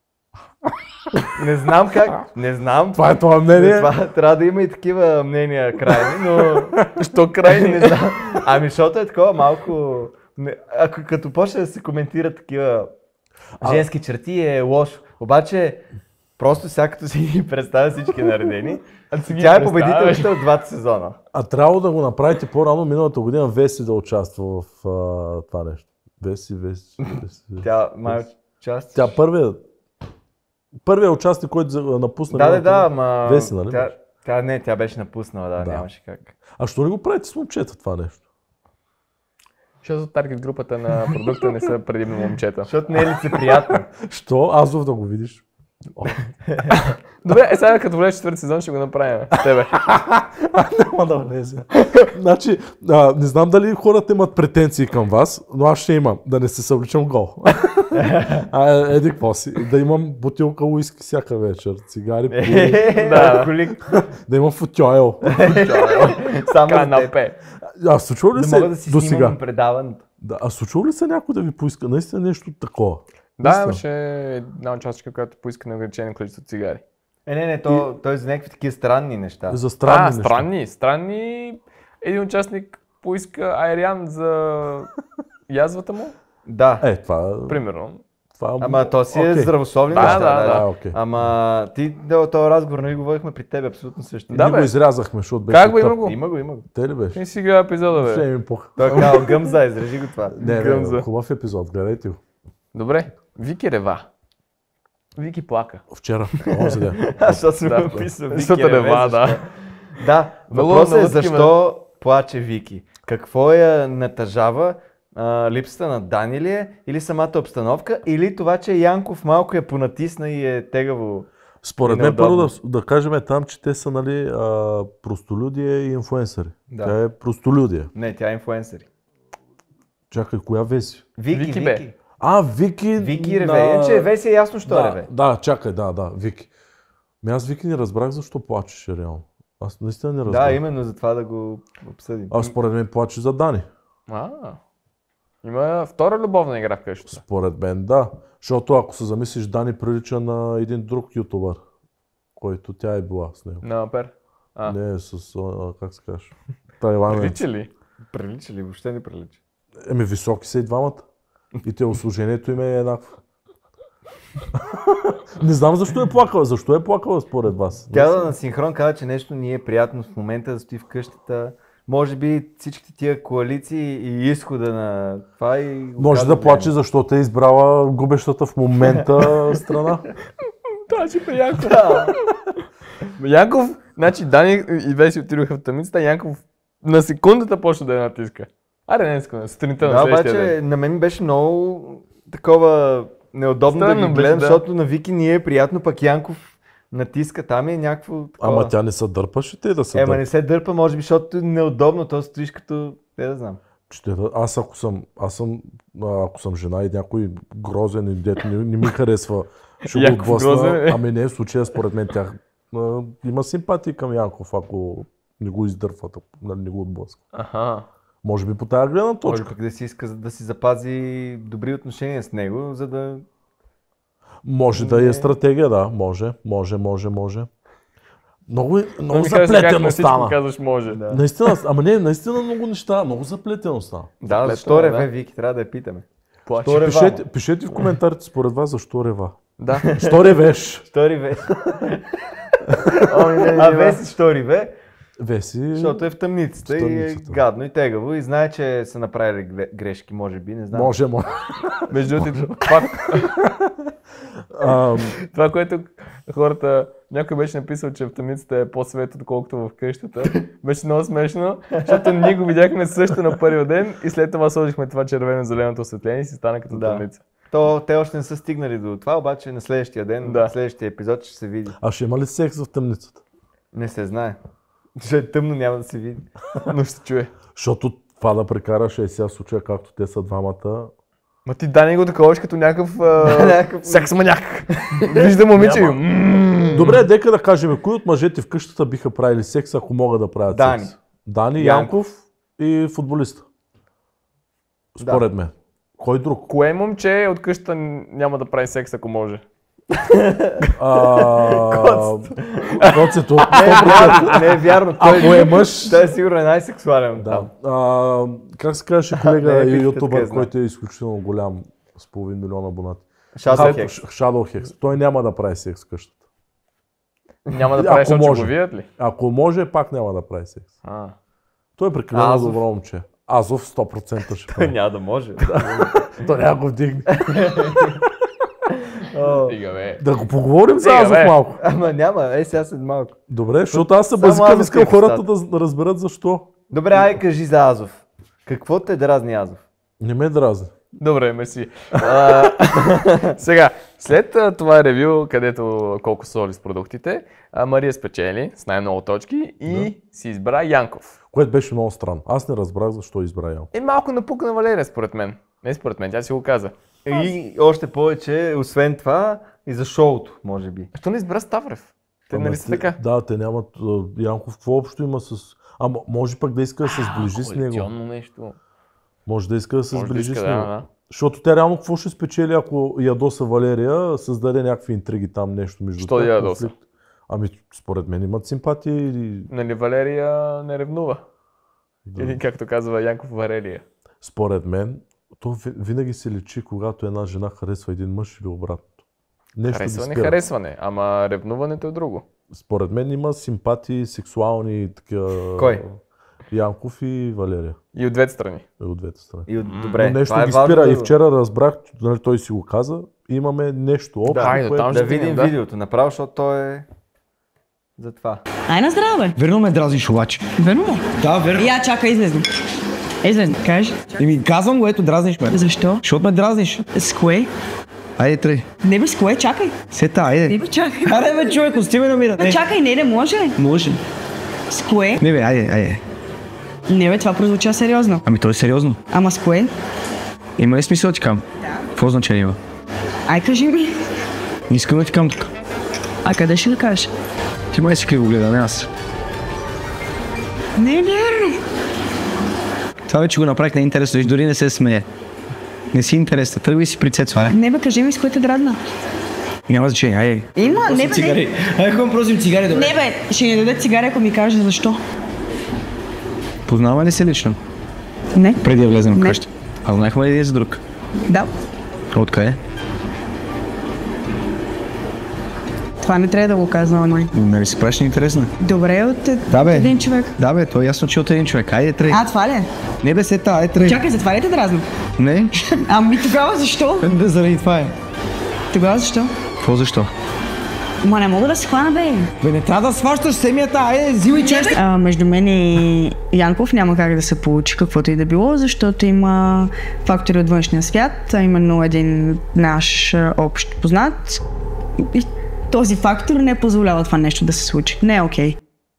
Не знам как, не знам. Това е това мнение. Това, трябва да има и такива мнения крайни, но Що крайни? не знам. Ами, защото е такова малко... Не, ако като почне да се коментират такива женски черти е лошо. Обаче, просто сега като си ги представя всички наредени, си ги тя е представяш. победителката от двата сезона. А трябва да го направите по-рано миналата година Веси да участва в а, това нещо. Веси, Веси, Веси. Тя май част. Тя първият първият участник, който за- напусна. Да, да, миналата да, година. ама... Веси, нали? Тя, беше? тя, не, тя беше напуснала, да, Да. нямаше как. А що не го правите с момчета това нещо? Защото таргет групата на продукта не са предимно момчета. Защото не е лицеприятно. Що? Азов да го видиш. О, Добре, е сега като влезе четвърти сезон ще го направим. С тебе. няма да влезе. Значи, а, не знам дали хората имат претенции към вас, но аз ще имам. Да не се съвличам гол. а, еди какво си? Да имам бутилка уиски всяка вечер. Цигари, пири, Да, колик. да имам футьойл. Само за теб. Канапе. А случва ли Да се мога да си до снимам сега? предаването. Да, а случва ли се някой да ви поиска наистина нещо такова? Да, Наистина. имаше една участничка, която поиска неограничено количество цигари. Е, не, не, то, той е за някакви такива странни неща. За странни а, неща. странни, странни. Един участник поиска айриан за язвата му, Да. Е, това... примерно. това Ама то си е Окей. здравословни Да, неща. да, да. А, окей. Ама ти, да, този разговор, нали го водихме при теб, абсолютно също. Да, Ние бе. го изрязахме, защото беше Как го има тъп. го? Има го, има го. Те ли беше? Не си гледа епизода, Ще бе. ми пуха. Той е казал гъмза, изрежи го това. Не, Гъмза. не, хубав епизод, гледайте го. Добре, Вики рева. Вики плака. Вчера, онзи ден. Аз защото съм Да. го описал. Вики Защото реве, рева, защо? да. Да, Много- въпросът е много такива- защо плаче Вики. Какво я натъжава? А, липсата на Дани ли е? Или самата обстановка? Или това, че Янков малко я понатисна и е тегаво? Според И мен първо да, неудобно. да кажем там, че те са нали, а, простолюдие и инфлуенсъри. Да. Тя е простолюдие. Не, тя е инфлуенсъри. Чакай, коя Веси? Вики, Вики, Вики. бе. Вики, А, Вики... реве. на- Иначе Веси е ясно, що да, реве. да, чакай, да, да, Вики. Ми аз Вики не разбрах защо плачеше реално. Аз наистина не разбрах. Да, именно за това да го обсъдим. А според мен плаче за Дани. А, има втора любовна игра в къщата. Според мен да. Защото ако се замислиш, Дани прилича на един друг ютубър, който тя е била с него. На пер. А, Не, с, а, как се каже, тайландец. прилича ли? Прилича ли? Въобще не прилича. Еми, високи са и двамата. И те услужението им е еднакво. Не знам защо е плакала. Защо е плакала според вас? Тя да на синхрон каза, че нещо ни е приятно в момента да стои в къщата. може би всичките тия коалиции и изхода на това и... Може да плаче, защото е избрала губещата в момента страна. Това ще бе Янков. Янков, значи Дани и Веси отидоха в тъмницата, Янков на секундата почна да я натиска. Аре, не на секунда, сутринта на Да, следващия обаче ден. на мен беше много такова неудобно да Странно ги беше, гледам, да. защото на Вики ни е приятно, пък Янков натиска, там е някакво такова. Ама тя не се дърпаше, те да се Ема дърпа. не се дърпа, може би, защото е неудобно, то стоиш като... Не да знам. Ще да, аз ако съм, аз съм, а, ако съм жена и някой грозен и дет не, не ми харесва, ще го Яков грозен отблъсна. е. Ами не, в случая според мен тях а, има симпатии към Янков, ако не го издърпват, нали, не го отблъска. Аха. Може би по тази гледна Може точка. пък да си иска да си запази добри отношения с него, за да... Може да е стратегия, да, може, може, може, може. Много, е- много Ми хареса как на заплетено всичко стана. казваш може. Да. Наистина, ама не, наистина много неща, много заплетено стана. Да, Заплетено, защо реве, да. Вики, трябва да я питаме. Плаче. Що рева? Пишете, пишете в коментарите според вас защо рева. Да. Що ревеш? Що реве? Ами, не, А не, Веси, що реве? Веси. Защото е в тъмницата, В и е тъмницата. гадно и тегаво и знае, че са направили гле- грешки, може би, не знам. Може, може. Между другото, това, Ам, това, което хората, някой беше написал, че в тъмницата е по-светло, отколкото в къщата. Беше много смешно, защото ние го видяхме също на първия ден и след това сложихме това червено-зеленото осветление и си стана като Да. тъмница. То, те още не са стигнали до това, обаче на следващия ден, Да. на следващия епизод ще се види. а ще има ли секс в тъмницата? Не се знае. Ще е тъмно, няма да се види. Но ще се чуе. Защото това да прекараш е сега в случая, както те са двамата. Ма ти Дани го таковаш като някакъв Някакъв- секс маняк. Вижда момиче и м, Добре, дека да кажем, кои от мъжете в къщата биха правили секс, ако могат да правят Дани. секс? Дани, Янков. Янков и футболиста. Според мен. Кой друг? Кое момче от къщата няма да прави секс, ако може? А, Коцето. Не е вярно, не е вярно. Той, Ако е мъж. той е сигурно е най-сексуален Да. там. А, как се казваше колега Не, и питате, ютубър, къде знае. който е изключително голям, с половин милион абонати? Shadowhex. Shadowhex. Той няма да прави секс в къщата. Няма да Ако прави, защото ще може. го видят ли? Ако може, пак няма да прави секс. А. Той е прекалено Азов. добро момче. Азов сто процента ще Той прави. няма да може. Той няма го вдигне. Стига, бе. Да го поговорим за Стига, Азов бе. малко. Ама няма, е сега след малко. Добре, защото аз се Само базикам, Азов искам е в хората да разберат защо. Добре, ай кажи за Азов. Какво те дразни Азов? Не ме дразни. Добре, мерси. А, сега, след а, това ревю, където колко са соли с продуктите, а, Мария спечели с най-много точки и си избра Янков. Което беше много странно. Аз не разбрах защо избра Янков. Е, малко напукна Валерия, според мен. Не според мен, тя си го каза. И още повече, освен това, и за шоуто, може би. Защо не избра Ставрев? Те Ама нали са те- така? Да, те нямат. а, Янков какво общо има с. А м- може пък да иска да се сближи с него. Коалиционно нещо. Може да иска да се Може да сближи иска, с да, него. да. Защото тя реално какво ще спечели, ако ядоса Валерия, създаде някакви интриги там, нещо между Що тях, я ядоса? конфликт. Ами, според мен имат симпатии или... Нали Валерия не ревнува? Да. Или както казва Янков Варелия. Според мен, то ви- винаги се личи, когато една жена харесва един мъж или обратното. Нещо ги Харесване, спира. харесване, ама ревнуването е друго. Според мен има симпатии, сексуални, такива... Кой? Янков и Валерия. И от двете страни. И от двете страни. И от... Добре, Но нещо това е ги важно спира. да И го- вчера разбрах, нали, той си го каза, имаме нещо общо, Хайде, което... там Да ще видим стигнем, да. видеото направо, защото той е за това. Ай на здраве! Верно ме дразниш обаче. Верно ли? Да, верно. Я чакай, излезна. Излезна, кажеш? Еми, казвам го, ето дразниш ме. Защо? Защото ме дразниш. С кое? Айде, тръй. Не бе, с кое? Чакай. Сета, Не айде. бе, чакай. Аре бе, човек, ости ме намира. Бе, чакай, не, не може ли? Може. С кое? Не бе, айде, айде. Не бе, това прозвуча сериозно. Ами то е сериозно. Ама с кое? Има ли смисъл да ти кам? Да. Какво значение има? Ай, кажи ми. Не искам да ти кам тук. А къде ще да кажеш? Ти май си криво гледа, не аз. Не е вярно. Това вече го направих на интересно, виж, дори не се смее. Не си интересна, тръгвай си при Цецо, аре. Не бе, кажи ми с кое те дразна. Няма значение, айде. Има, не бе, не. Айде, хубаво просим цигари, добре. Не бе, ще ни даде цигари, ако ми кажеш защо. Познаваме ли се лично? Не. Преди да влезем в Не. къща. А знаехме ли един за друг? Да. Откъде? Това не трябва да го казвам, май. Нали си правиш интересна? Добре, от е- Да, бе. един човек. Да бе, то е ясно, че от един човек. Айде, трей. А, това ли е? Не бе, сета, айде, трей. Чакай, затова ли те дразна? Не, Ами тогава защо? да, заради това е. Тогава защо? Какво защо? Ма не мога да се хвана, бе. Бе, не трябва да сващаш семията, айде, взимай чест. А, между мен и Янков няма как да се получи каквото и да било, защото има фактори от външния свят, а именно един наш а, общ познат. И този фактор не позволява това нещо да се случи. Не е окей.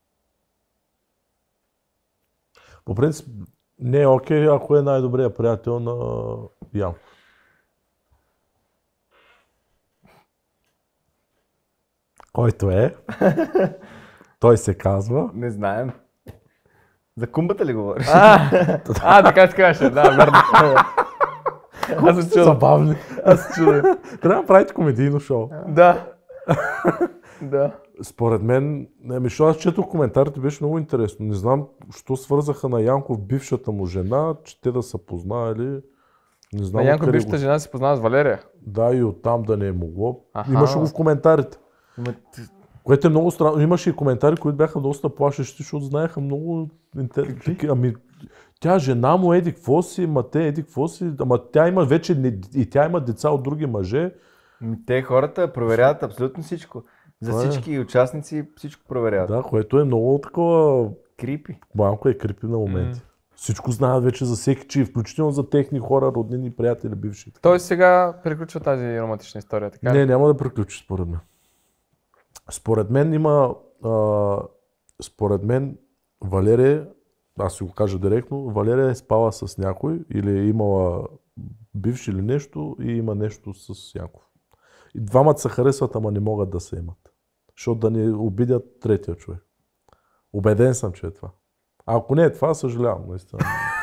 По принцип, не е окей, ако е най-добрият приятел на Янков. Който е. Той се казва. Не знаем. За кумбата ли говориш? А, а така се казваше, да, верно. Аз се чудя. Забавни. Аз се чудя. Трябва да правите комедийно шоу. Да. Да. Според мен, не, ми, аз четох коментарите, беше много интересно. Не знам, що свързаха на Янков бившата му жена, че те да са познали. Не знам. На Янков откъде бившата го- жена се познава с Валерия. Да, и оттам да не е могло. Аха. Имаше го в коментарите. Ма, Което е много странно. Имаше и коментари, които бяха доста плашещи, защото знаеха много интересни. Ами, тя жена му еди какво си, ма те еди какво си, ама тя има вече не- и тя има деца от други мъже. Ами те хората проверяват абсолютно всичко. За Това е. всички участници всичко проверяват. Да, което е много такова, Крипи. малко е крипи на моменти. Всичко знаят вече за всеки, че включително за техни хора, роднини, приятели, бивши. Той сега приключва тази романтична история, така ли? Не, няма да приключи според мен. Според мен има, а, според мен Валерия, аз си го кажа директно, Валерия е спала с някой или е имала бивши или нещо и има нещо с Янков. И двамата се харесват, ама не могат да се имат. Защото да не обидят третия човек. Убеден съм, че е това. А ако не е това, съжалявам, наистина.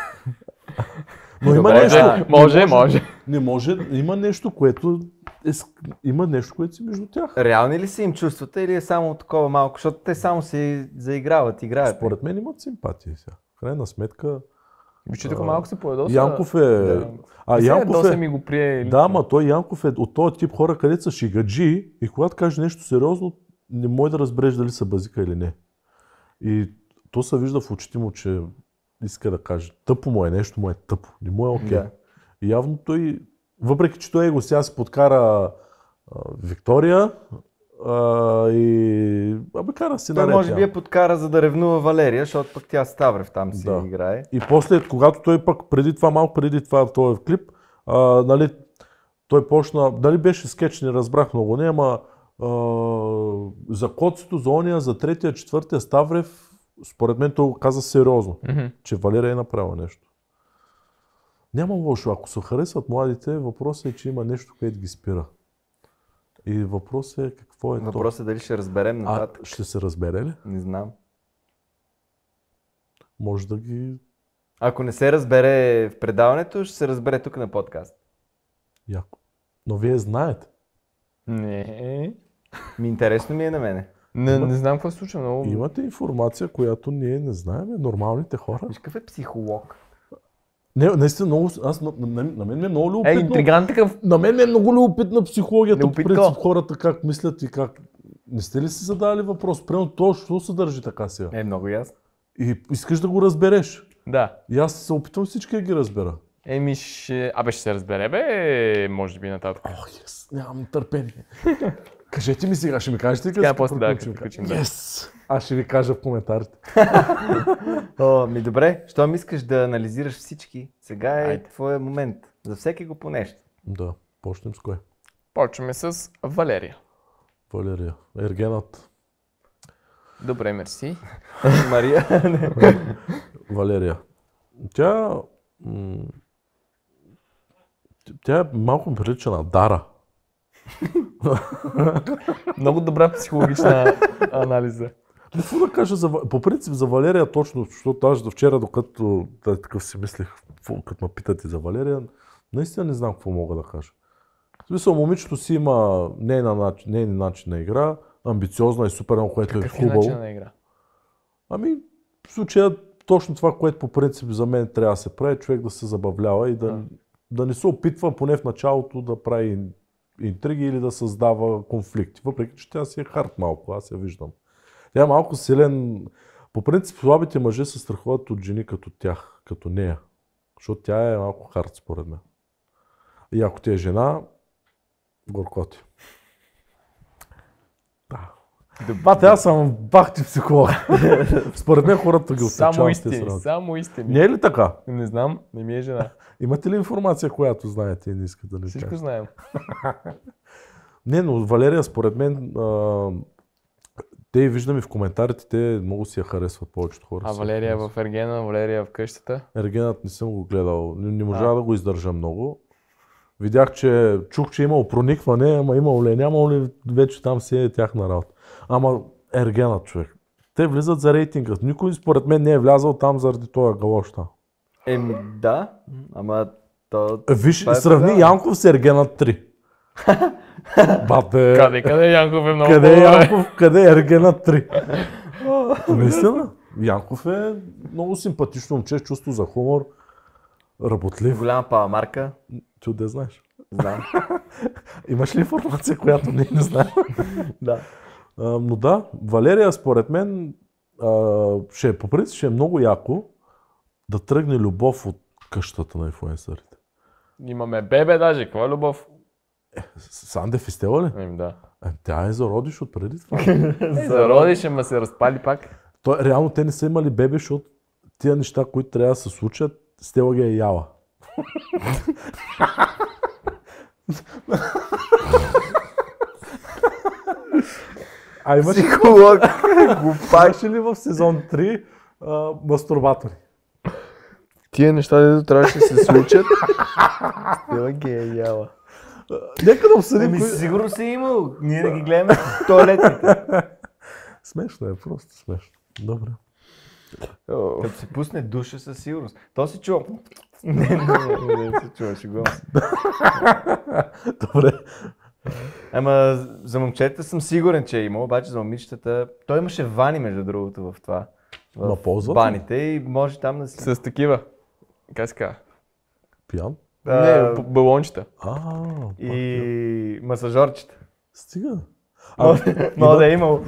Но има Добре, нещо. да. Може, може. Не може, има нещо, което е, с- има нещо, което си между тях. Реални ли са им чувствата или е само такова малко, защото те само се заиграват, играят? Според мен имат симпатии сега. В крайна сметка, Вижте, тук малко се поедоса. Янков е... Да. А Не се Янков ядоса е... ми го прие лично. Да, ма той Янков е от този тип хора, където са шигаджи и когато каже нещо сериозно, не може да разбереш дали са базика или не. И то се вижда в очите му, че иска да каже, тъпо му е, нещо му е тъпо, не му е окей. Да. И явно той, въпреки че той его сега се подкара а, Виктория а, и абе кара си Той наред. може би Янков. я подкара, за да ревнува Валерия, защото пък тя Ставрев там си Да. играе. И после, когато той пък преди това, малко преди това, в този клип, а, нали, той почна, дали беше скетч, не разбрах много, не, ама а, за Коцето, за ония, за третия, четвъртия Ставрев, според мен той го каза сериозно, Мгм. че Валерия е направила нещо. Няма лошо, ако се харесват младите, въпросът е, че има нещо, което ги спира. И въпросът е какво е то. Въпросът е дали ще разберем А, нататък. ще се разбере ли? Не знам. Може да ги... Ако не се разбере в предаването, ще се разбере тук на подкаст. Яко. Но вие знаете. Не. Ми интересно ми е на мене. Не, не знам какво се случва много. Имате информация, която ние не знаем, нормалните хора. Виж какъв е психолог. Не, наистина много, аз, на, на, на мен ми е много Е, любопитно. интригант такъв. На мен ми е много любопитна психологията, по Любопитко. принцип хората как мислят и как... Не сте ли си задали въпрос? Примерно то, що се държи така сега? Е, много ясно. И искаш да го разбереш. Да. И аз се опитвам всички да ги разбера. Еми ще... Абе ще се разбере, бе, може би нататък. Ох, yes, нямам търпение. Кажете ми сега, ще ми кажете ли Сега като после да, приключим? като приключим, да. Yes! Аз ще ви кажа в коментарите. О, ми добре, щом искаш да анализираш всички, сега е Айде. твоя момент. За всеки го по нещо. Да, почнем с кое? Почваме с Валерия. Валерия. Ергенът. Добре, мерси. Мария. Валерия. Тя... м, Тя е малко прилича на Дара. Много добра психологична анализа. Какво да кажа за... Ва- По принцип за Валерия точно, защото аз до вчера, докато да, такъв си мислех, какво- като ме питате за Валерия, наистина не знам какво мога да кажа. В смисъл, момичето си има нейна начин, нейни начин на игра, амбициозна и супер много, което Какъв е е хубаво. начин на игра? Ами, в случая точно това, което по принцип за мен трябва да се прави, човек да се забавлява и да, да не се опитва поне в началото да прави интриги или да създава конфликти. Въпреки че тя си е хард малко, аз я виждам. Тя е малко силен. По принцип слабите мъже се страхуват от жени като тях, като нея. Защото тя е малко хард според мен. И ако ти е жена, горкоти. Да. Бате, аз съм бахти психолог. Според мен хората ги отличават. Само истини, само истини. Не е ли така? Не знам, не ми е жена. Имате ли информация, която знаете и не искате да не Всичко кажете? знаем. Не, но Валерия, според мен, а, те виждам и в коментарите, те много си я харесват повечето хора. А си Валерия я е в Ергена, Валерия е в къщата. Ергенът не съм го гледал, не, не можа да го издържа много. Видях, че чух, че имало проникване, ама имало ли, нямало ли, вече там си е тяхна работа. Ама Ергенът, човек. Те влизат за рейтинга. Никой според мен не е влязал там заради този галошта. Еми да, ама то... Виж, това е сравни проблема. Янков с Ергенът три. Бате, Къде, къде Янков е много къде е по-добре? Янков, къде е Ергенът три? Наистина, Янков е много симпатично момче, чувство за хумор, работлив. Голяма паламарка. Ти отде знаеш? Знам. Имаш ли информация, която ние не знаем? Да. А, но да, Валерия според мен а, ще е по принцип ще е много яко да тръгне любов от къщата на инфлуенсърите. Имаме бебе даже, какво е любов? Сандев изтела ли? Еми да. Е, тя е зародиш от преди това. Зародиш, ама се разпали пак. Той, реално те не са имали бебе, защото тия неща, които трябва да се случат, Стела ги е яла. А имаш ли Психолог. Глупак ли в сезон три а, мастурбатори? Тия неща, дето трябваше да се случат. Стела ги е яла. Нека да обсъдим. Еми кои- сигурно си имал. Ние да ги гледаме в туалетните. Смешно е, просто смешно. Добре. Като се пусне душа със сигурност. То си чува. Не, не, не, не, не се чува, шегувам се. Добре. Ама за момчетата съм сигурен, че е имал, обаче за момичетата... Той имаше вани, между другото, в това. В Ма ползват ли? баните и може там да си... С такива. Как се казва? Пиян? А, Не, б- балончета. А, и масажорчета. стига. Може може да е имал.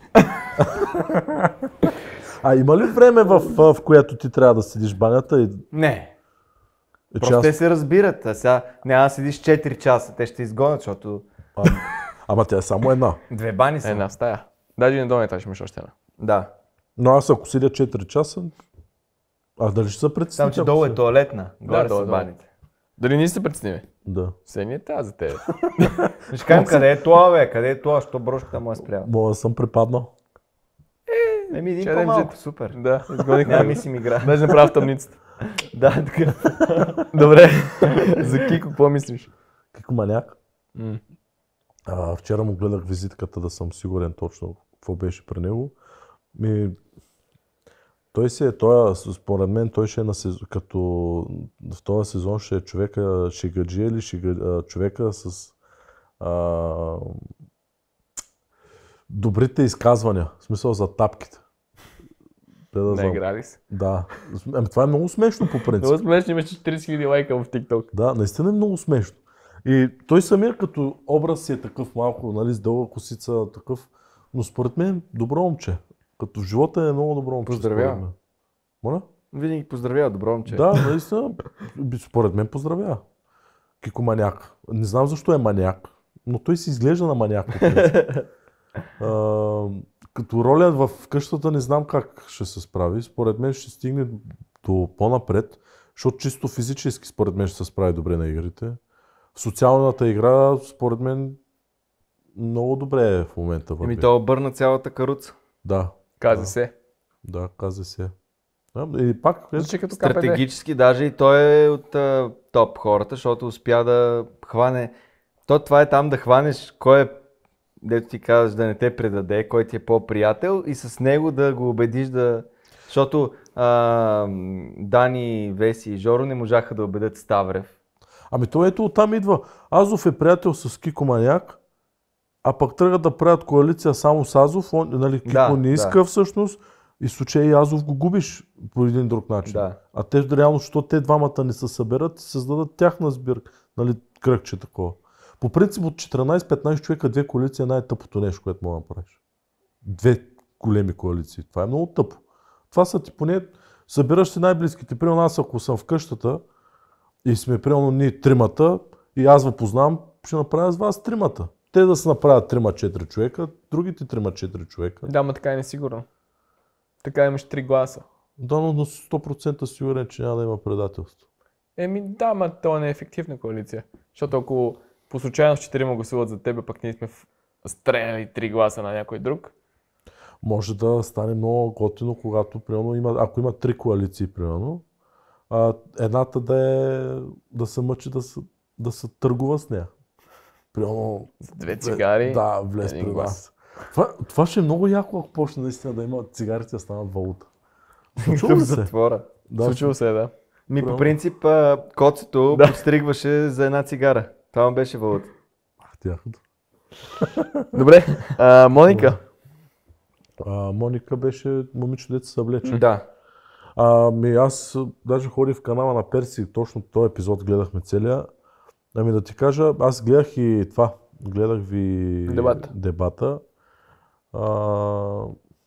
А има ли време, в, в, в което ти трябва да седиш в банята и Не. е, че Просто аз- те се разбират, а сега няма да седиш четири часа, те ще изгонят, защото а, ама тя е само една. две бани са. Една в стая. Даже и на долния етаж имаш още една. Да. Но аз ако седя четири часа, а дали ще се притесня? Само, че долу е туалетна, горе долу, са долу. баните. Дали не се притесними? Да. Все не е тази за тебе. Ще кажем, къде е това, бе? Къде е това? Що брошката му е спряла? Мога да съм припаднал. Еми, един Че да по-малко, взете. супер. Да, изгоних Няма него. ми си ми игра. Даже направя в тъмницата. Да, така. Добре. За Кико, какво мислиш? Кико маняк. М. А, вчера му гледах визитката да съм сигурен точно какво беше при него. Ми, той си е, той, според мен, той ще е на сезон, като в този сезон ще е човека шегаджия или шега, а, човека с а, добрите изказвания, в смисъл за тапките. Те да Не знам. играли си. Да. Ами, това е много смешно по принцип. Много смешно, имаш четирийсет хиляди лайка в TikTok. Да, наистина е много смешно. И той самия като образ си е такъв малко, нали, с дълга косица, такъв, но според мен добро момче. Като в живота е много добро момче. Поздравявам. според мен. Моля? Винаги поздравява, добро момче. Да, наистина, би- според мен поздравява. Кико маняк. Не знам защо е маняк, но той си изглежда на маняк. по принцип. А, като роля в къщата не знам как ще се справи. Според мен ще стигне до по-напред, защото чисто физически според мен ще се справи добре на игрите. В социалната игра, според мен, много добре е в момента. Еми върви. то обърна цялата каруца. Да, Каза се. да, каза се. Да, и пак, е, Звучи като КПД. Стратегически даже и той е от а, топ хората, защото успя да хване. То това е там да хванеш кой е, дето ти казваш да не те предаде, кой ти е по-приятел и с него да го убедиш да... Защото а, Дани, Веси и Жоро не можаха да убедят Ставрев. Ами то ето оттам идва. Азов е приятел с Кико Маняк, а пък тръгват да правят коалиция само с Азов. Он, нали, Кико Да, не иска да. всъщност и в случая и Азов го губиш по един друг начин. Да. А те реално, защото те двамата не се съберат, създадат тяхна сбирка, нали, кръгче такова. По принцип от четиринайсет-петнайсет човека две коалиции е най-тъпото нещо, което мога да направиш. Две големи коалиции. Това е много тъпо. Това са ти поне, събираш си най-близките. Примерно аз ако съм в къщата и сме примерно ние тримата и аз ви познавам, ще направя с вас тримата. Те да се направят трима-четири човека, другите трима-четири човека. Да, ма така е несигурно. Така имаш три гласа. Да, но на сто процента сигурен, че няма да има предателство. Еми да, ма то не е ефективна коалиция. Защото ако по случайност четирима гласуват за тебе, пък ние сме стреляли три гласа на някой друг. Може да стане много готино, когато примерно има, ако има три коалиции, примерно, а, едната да е да се мъчи да се, да се търгува с нея. Примерно, За две цигари, да, влез един при глас. нас. Това, това ще е много яко, ако почне наистина да има цигарите да станат валута. Случва ли В се? затвора. Да, Случило се, да. Ми по Правилно. принцип а, коцето Да. подстригваше за една цигара. Това му беше валута. Ах, тяхното. Добре, а, Моника. А, Моника беше момиче, дето се съблече. Да. Ами аз а, даже ходих в канала на Перси, точно този епизод гледахме целия. Ами да ти кажа, аз гледах и това, гледах ви Дебата. дебата. А,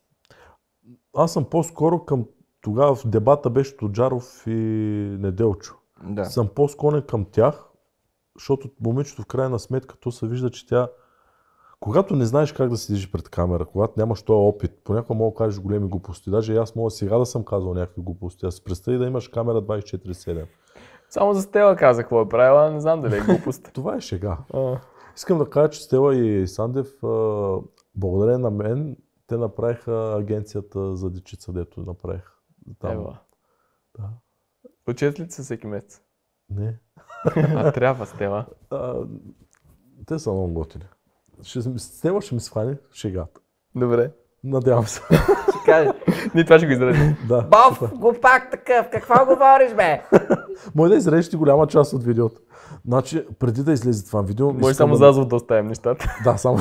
аз съм по-скоро към тогава в дебата беше Тоджаров и Неделчо. Да. Съм по-склонен към тях, защото момичето в крайна сметка то се вижда, че тя когато не знаеш как да седиш пред камера, когато нямаш този опит, понякога мога да кажеш големи глупости. Даже и аз мога сега да съм казал някакви глупости. Аз представи да имаш камера двайсет и четири седем. Само за Стела каза какво е правила, не знам дали е глупост. Това е шега. А, Искам да кажа, че Стела и Сандев, а, благодарение на мен, те направиха агенцията за дечица, дето направиха. Там. Ева. Да. Учат ли се всеки месец? Не. А трябва Стела. А, те са много готини. Ще, Стела ще ми свани шегата. Добре. Надявам се. Ще кажа. Ние това ще го изразим. Да. Бов, глупак такъв, какво говориш бе? Може да изрежеш ти голяма част от видеото. Значи, преди да излезе това видео... Може искам само да... за звук да оставим нещата. Да, само.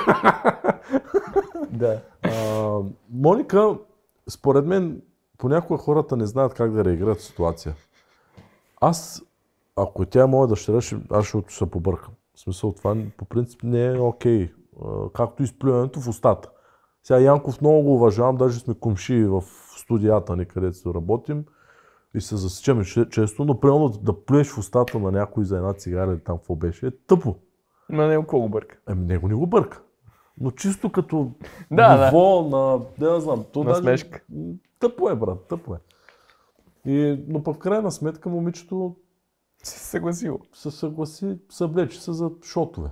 Да. А, Моника, според мен, понякога хората не знаят как да реагират в ситуация. Аз, ако тя е моя дъщеря, ще, аз ще се побъркам. В смисъл, това по принцип не е окей. А, както и сплюването в устата. Сега Янков много го уважавам, даже сме комши в студията ни, където работим и се засичаме често, но примерно да плюеш в устата на някой за една цигара или там какво беше, е тъпо. Ма не какво го бърка. Еми, него не го бърка. Но чисто като Да, ниво на, да я знам, то На даже, смешка. м, тъпо е, брат, тъпо е. И, но пък в крайна сметка момичето Си се съгласил. се съгласи, съблече се за шотове.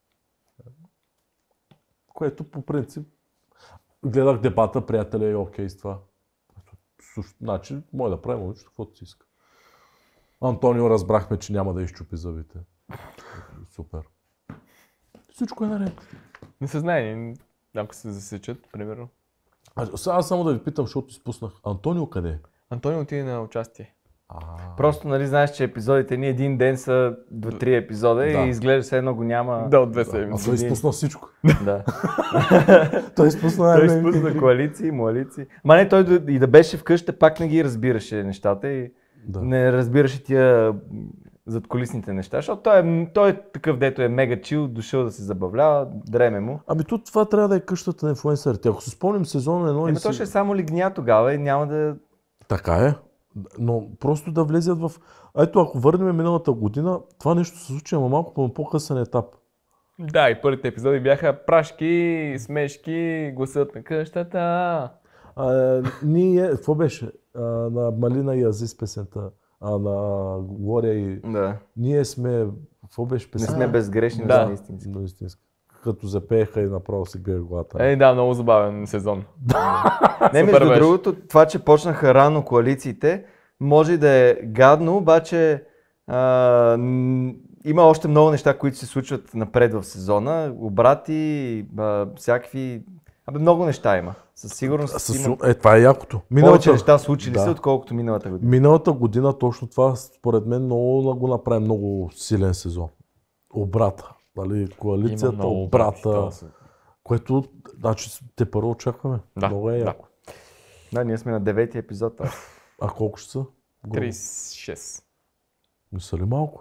Което по принцип, гледах дебата, приятеля е окей с това. Суш- Значи, може да прави момичето, каквото си иска. Антонио разбрахме, че няма да изчупи зъбите. Супер. Всичко е наред. Не се знае, ако се засечат, примерно. А, сега само да ви питам, защото изпуснах. Антонио къде е? Антонио отиде на участие. А, Просто нали знаеш, че епизодите ни един ден са два-три епизода Да. и изглежда все едно го няма. Да, от две а седмици. той изпусна всичко. Да. Той изпусна Той най-големите изпусна игри. коалиции, моалиции. Ма не, той до- и да беше вкъща, пак не ги разбираше нещата и Да. не разбираше тия м, задколисните неща, защото той е, той е такъв, дето е мега чил, дошъл да се забавлява, дреме му. Ами то това трябва да е къщата на инфлуенсърите. Ако се спомним сезон едно и Еми, то се- ще е само лигня тогава и няма да... Така е. Но просто да влезят в... Ето, ако върнем миналата година, това нещо се случи, ама малко по по-късен етап. Да, и първите епизоди бяха прашки, смешки, гласът на къщата. А, ние, какво беше? А, на Малина и Азис песента, а, на Глория и... Да. Ние сме... Какво беше Не песента? сме безгрешни, Да. да. сме истински. Но истинска. Като запееха и направо си бие главата. Е, да, много забавен сезон. Не, Супер между беше. другото, това, че почнаха рано коалициите, може и да е гадно, обаче а, м, има още много неща, които се случват напред в сезона. Обрати, а, всякакви... Абе, много неща има. Със сигурност С, има е, това е якото. повече неща случили да. се, отколкото миналата година. Миналата година точно това, според мен, много го направи много силен сезон. Обрата. Нали, коалицията, обрата. Което, значи, те първо очакваме. Да, Много е да. яко. Да, ние сме на девети епизод. а. А колко ще са? Горе. трийсет и шест. Не са ли малко?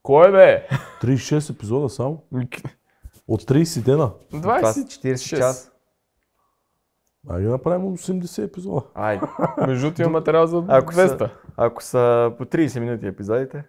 Кой бе? трийсет и шест епизода само. От трийсет дена. Това двайсет са четирийсет часа. Айде направим осемдесет епизода. Айде. Между другото има материал за Ако двеста. са, ако са по трийсет минути епизодите.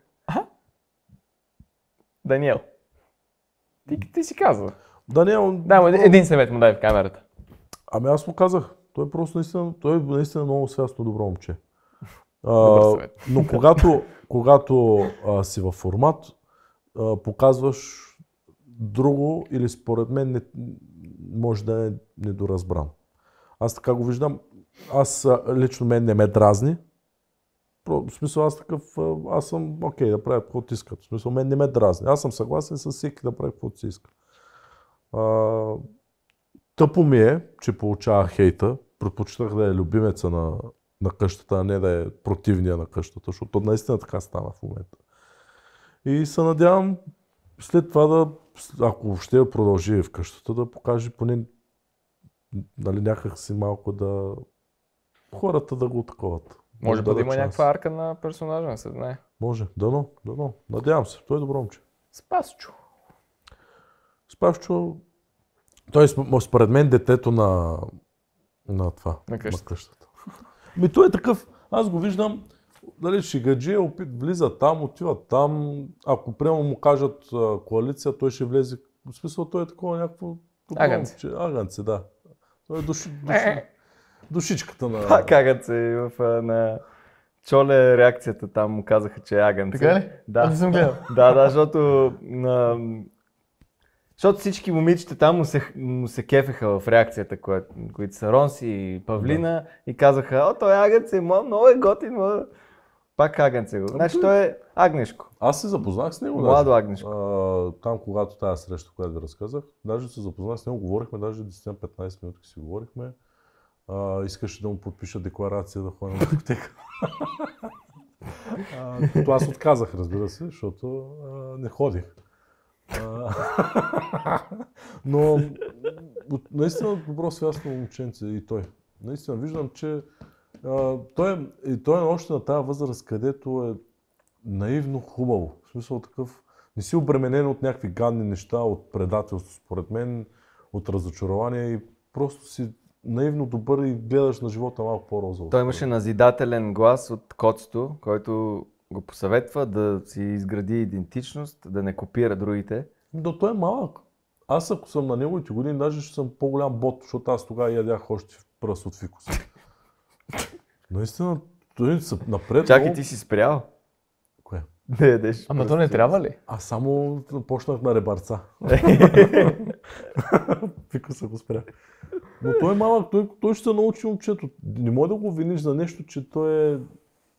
Даниел. Ти, ти си казва. Даниел... Да, му един съвет му дай в камерата. Ами аз му казах. Той е просто наистина, той е наистина много свясно добро момче. Добър А, съвет. но когато, когато а, си във формат, а, показваш друго или според мен не, може да е недоразбран. Аз така го виждам. Аз а, лично мен не ме дразни. Про, в смисъл аз такъв, а, аз съм окей да правя каквото искат. В смисъл мен не ме дразни. Аз съм съгласен с всеки да прави каквото си иска. А, тъпо ми е, че получава хейта. Предпочитах да е любимеца на, на къщата, а не да е противния на къщата, защото наистина така стана в момента. И се надявам след това да, ако въобще продължи в къщата, да покаже поне нали, някак си малко да хората да го таковат. Може да да има шанс. някаква арка на персонажа, не се знае. Може, дано, дано. Надявам се, той е добро момче. Спасчо. Спасчо, той е според мен детето на, на това, На къщата. на къщата. Ми той е такъв, аз го виждам, дали шегаджи, опит, влиза там, отива там, ако прямо му кажат а, коалиция, той ще влезе, в смисъл той е такова някакво... Агънце. Че, агънце, да. Той е души, души, душичката на... Пак агънце в, а, на Чоле реакцията там му казаха, че е агънце. Така ли? Да. Аз не съм гледал. Да, да, защото, на... защото всички момичета там му се, му се кефеха в реакцията, кое, които са Ронси и Павлина да. И казаха, о, той е агънце, много е готин, ма... Пак агънце го. Значи той е агнешко. Аз се запознах с него. Младо даже. агнешко. А, там, когато тази среща, която ви разказах, даже се запознах с него, говорихме, даже десет-петнайсет минути си говорихме. А, искаше да му подпиша декларация да ходим на дискотека. Като аз отказах, разбира се, защото а, не ходих. А, но наистина добро свясно момченце и той. Наистина виждам, че а, той, е, и той е още на тази възраст, където е наивно хубаво. В смисъл такъв, не си обременен от някакви гадни неща, от предателство, според мен, от разочарование и просто си наивно добър и гледаш на живота малко по-розово. Той имаше назидателен глас от Коцето, който го посъветва да си изгради идентичност, да не копира другите. Но той е малък. Аз ако съм на неговите години, даже ще съм по-голям бот, защото аз тогава ядях още в пръст от фикус. Наистина, той са напред. Чакай, много... ти си спрял. Кое? Да ядеш. Ама то не трябва ли? Аз само почнах на ребарца. Фикуса го спря. Но той е малък, той, той ще се научи момчето. Не може да го виниш за нещо, че той е...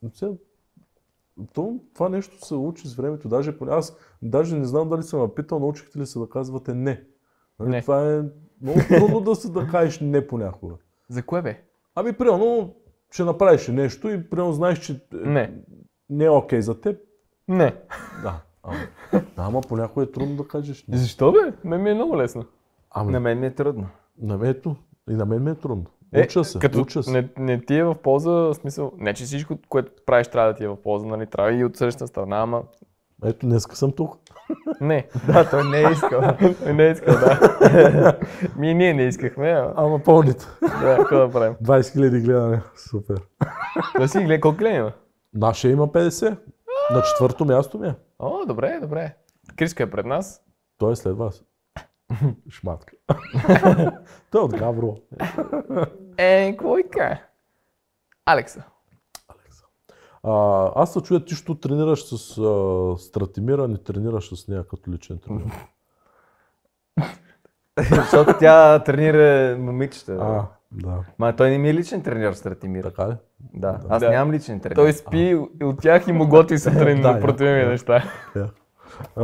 То, това нещо се учи с времето. Даже, аз даже не знам дали съм напитал, научихте ли се да казвате не. Нали, не. Това е много трудно да се да кажеш не понякога. За кое бе? Ами, примерно, ще направиш нещо и примерно знаеш, че не, не е окей за теб. Не. Да. Ама, да, ама понякога е трудно да кажеш не. Защо бе? Мен ми е много лесно. Ами, на мен ми е трудно. На мен, ето, и на мен ми е трудно. Е, уча се, като уча се. Не, не ти е в полза, в смисъл, не че всичко, което правиш трябва да ти е в полза, нали, трябва и от срещна страна, ама... Ето, днеска съм тук. Не. Да, той не е искал. Той не е искал, да. Ми ние не искахме, а... Ама пълните. Да, какво да правим? двайсет хиляди гледане, супер. Да си гледа, колко гледа има? Нашия има петдесет. На четвърто място ми е. О, добре, добре. Криска е пред нас. Той е след вас. Шматка. Той е от Гавро. Е, какво и ка? Алекса. Алекса. А, аз се чуя, ти ще тренираш с а, Стратимира, не тренираш с нея като личен тренер. Защото тя тренира момичета. А, да. Ма той не ми е личен тренер, Стратимир. Така ли? Да, аз Да. нямам личен тренер. Той спи а. от тях и му готи сутрин Да, на противни да. неща. Да. А,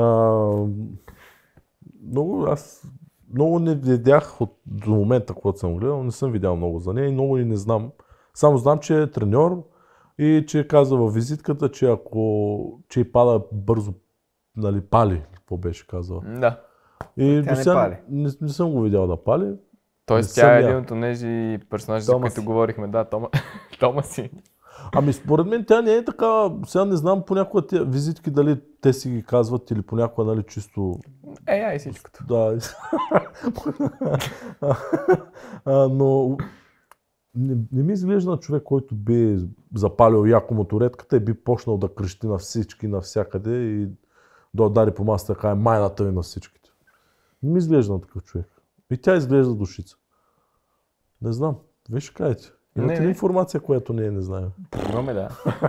много, аз много не видях от, до момента, когато съм гледал, не съм видял много за нея и много и не знам. Само знам, че е треньор и че каза във визитката, че ако че й пада бързо, нали, пали, какво беше казала. Да. И Тя до не сега пали. не, не съм го видял да пали. Тоест Не тя съм е я. един от тези персонажи, за Тома които си. говорихме. Да, Тома, Тома си. Ами според мен тя не е така, сега не знам понякога тези визитки дали те си ги казват или понякога нали чисто... Ей, ай всичкото. Да. а, но не, не ми изглежда на човек, който би запалил яко моторетката и би почнал да крещи на всички, навсякъде и да удари по масата, така е майната ми на всичките. Не ми изглежда на такъв човек. И тя изглежда душица. Не знам. Вие ще кажете. Имате ли информация, която ние не знаем? Имаме, да.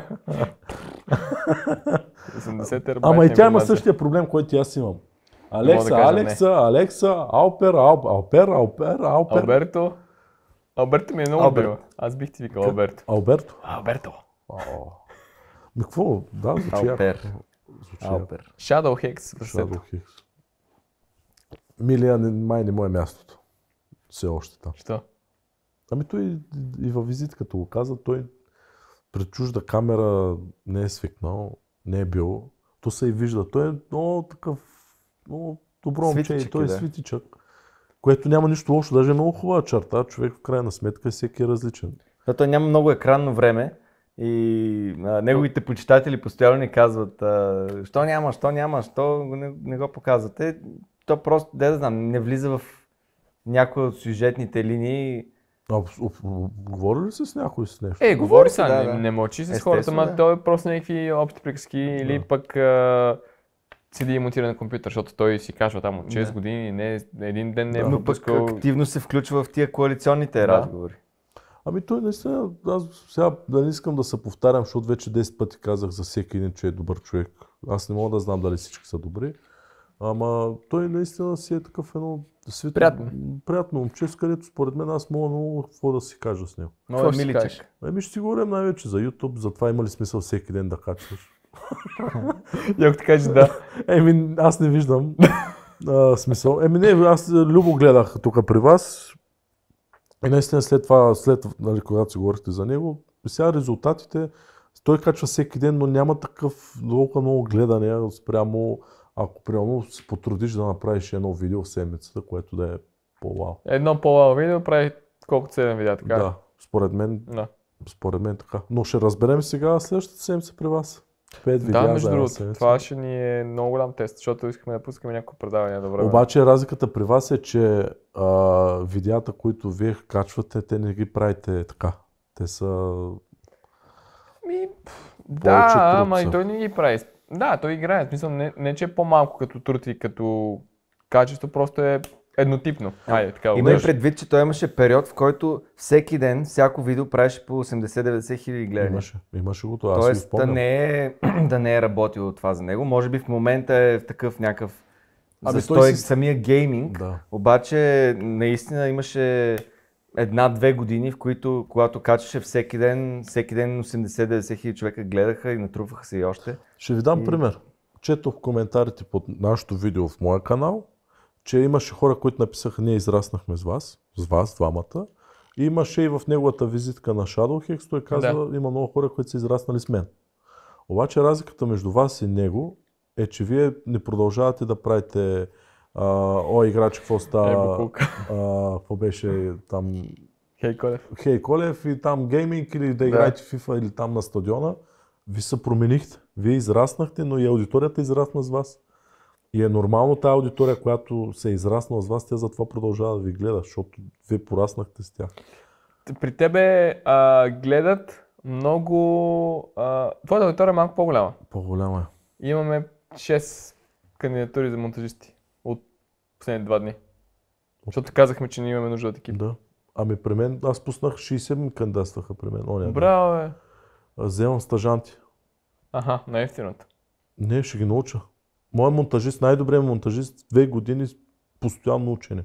Ама и тя има същия проблем, който аз имам. Алекса, да Алекса, не. Алекса, Алпер, Алп, Алпер, Алпер, Алпер. Алберто. Алберто ми е много бил. Аз бих ти викал Алберто. Алберто? Алберто. Ми какво? Да, звучи Алпер. Алпер. Shadow Hex. Shadow Hex. Милия май не му е мястото. Все още там. Що? Ами той и, и във визитката го каза, той пред чужда камера не е свикнал, не е бил. То се и вижда. Той е много такъв, много добро момче и той е да. Свитичък. Което няма нищо лошо, даже е много хубава черта. Човек в крайна сметка всеки е различен. Да, той няма много екранно време и а, неговите почитатели постоянно ни казват а, що няма, що няма, що не, не го показвате. То просто, да, да знам, не влиза в някои от сюжетните линии. А, говори ли се с някой с нещо? Е, говори се, да, да. Не, не мълчи с хората, но да. Той е просто някакви общи приказки да. Или пък а, седи и монтира на компютър, защото той си казва там от шест да. Години, не, един ден не е да. пропускал. Но пък активно се включва в тия коалиционните да. Разговори. Ами той наистина, аз сега да не искам да се повтарям, защото вече десет пъти казах за всеки един, че е добър човек. Аз не мога да знам дали всички са добри. Ама той наистина си е такъв едно свито, приятно. приятно момче, с където според мен аз мога много какво да си кажа с него. Много е миличък. Еми ще си говорим най-вече за YouTube, затова има ли смисъл всеки ден да качваш? Як ти кажеш да. Еми аз не виждам а, смисъл. Еми не, аз любо гледах тук при вас и наистина след това, след нали, когато си говорихте за него, сега резултатите, той качва всеки ден, но няма такъв толкова много гледане спрямо ако примерно се потрудиш да направиш едно видео в седмицата, което да е по-вау. Едно по-вау видео прави колкото седем видеа, така? Да, според мен, да. Според мен така. Но ще разберем сега следващата седмица при вас. Пет видеа да, между другото, това ще ни е много голям тест, защото искаме да пускаме някакво предаване до време. Обаче разликата при вас е, че а, видеята, които вие качвате, те не ги правите така. Те са... Ми, да, ама и той не ги прави. Да, той играе. В смисъл, не, не че е по-малко като труд и като качество, просто е еднотипно. Айде, така има и предвид, че той имаше период, в който всеки ден, всяко видео правеше по осемдесет-деветдесет хиляди гледания. Имаше, имаше го това. Тоест да не, е, да не е работило това за него. Може би в момента е в такъв някакъв застой си... самия гейминг. Да. Обаче наистина имаше една-две години, в които когато качеше всеки ден, всеки ден осемдесет-деветдесет хиляди човека гледаха и натрупваха се и още. Ще ви дам и... пример. Четох в коментарите под нашото видео в моя канал, че имаше хора, които написаха, ние израснахме с вас, с вас, двамата. И имаше и в неговата визитка на Shadow Hex, той казва, да. Има много хора, които са израснали с мен. Обаче разликата между вас и него е, че вие не продължавате да правите Uh, о, играч, какво става, какво беше там... Хей Колев. Хей Колев и там гейминг или да играете да. FIFA или там на стадиона. Вие се променихте. Вие израснахте, но и аудиторията израсна с вас. И е нормално тази аудитория, която се е израснала с вас, тя затова продължава да ви гледа, защото вие пораснахте с тях. При тебе а, гледат много... А... Твоята аудитория е малко по-голяма. По-голяма е. Имаме шест кандидатури за монтажисти. Последните два дни. Защото казахме, че не имаме нужда от екип. Да. Ами при мен, аз пуснах шейсет ми кандидатстваха при мен. Оня, браво, бе! Вземам стажанти. Аха, най-ефтиното. Не, ще ги науча. Моят монтажист, най-добрият монтажист, две години постоянно учене.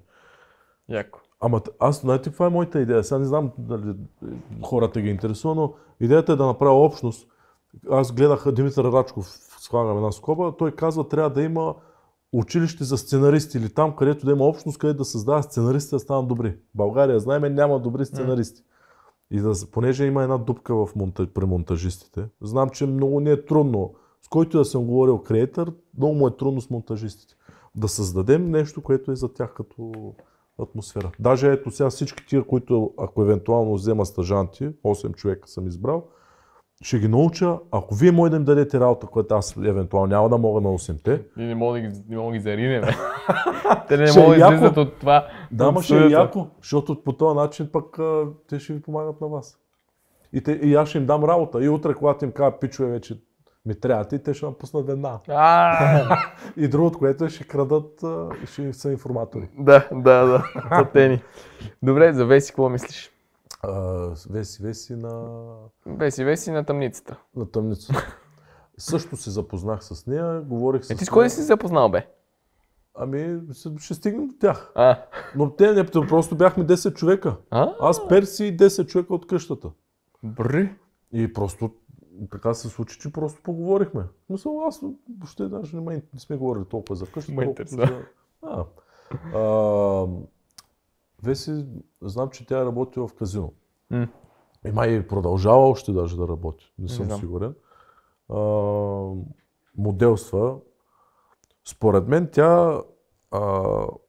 Яко. Ама аз, знаете каква е моята идея? Сега не знам дали хората ги интересува, но идеята е да направя общност. Аз гледах Димитър Рачков, слагам една скоба, той казва, трябва да има училище за сценаристи или там, където да има общност, където да създава сценаристи да станат добри. България, знаем, няма добри сценаристи. Mm. И да, понеже има една дупка в монтаж, при монтажистите, знам, че много не е трудно. С който да съм говорил креатор, много му е трудно с монтажистите. Да създадем нещо, което е за тях като атмосфера. Даже ето сега всички тия, които ако евентуално взема стажанти, осем човека съм избрал, ще ги науча, ако вие може да им дадете работа, която аз евентуално няма да мога на осемте. Ние не мога да ги, не мога да ги заринем. Те не Ще могат да е яко. излизат от това. Да, от ма ще е студията. яко, защото по този начин пък а, те ще ви помагат на вас. И, те, и аз ще им дам работа. И утре, когато им кажа, пичове, вече ми трябвате, и те ще напуснат една. А, И другото, което е, ще крадат а, и ще са информатори. Да, да, да. Платени. Добре, за Веси, какво мислиш? А, веси, веси на, Веси, Веси на тъмницата. на тъмницата. Също се запознах с нея, говорих с Е, ти с нея. кой си се запознал, бе? Ами, ще- ще стигнем до тях. А, Но те не, просто бяхме десет човека. а? Аз, Перси и десет човека от къщата. Бре. И просто така се случи, че просто поговорихме. Мисля, аз въобще даже не, ме, не сме говорили толкова за къщата. Ме толкова интересува. за... А, а, Веси, знам, че тя е работила в казино. М. И май продължава още даже да работи. Не съм знам. сигурен. А, моделства. Според мен тя... А,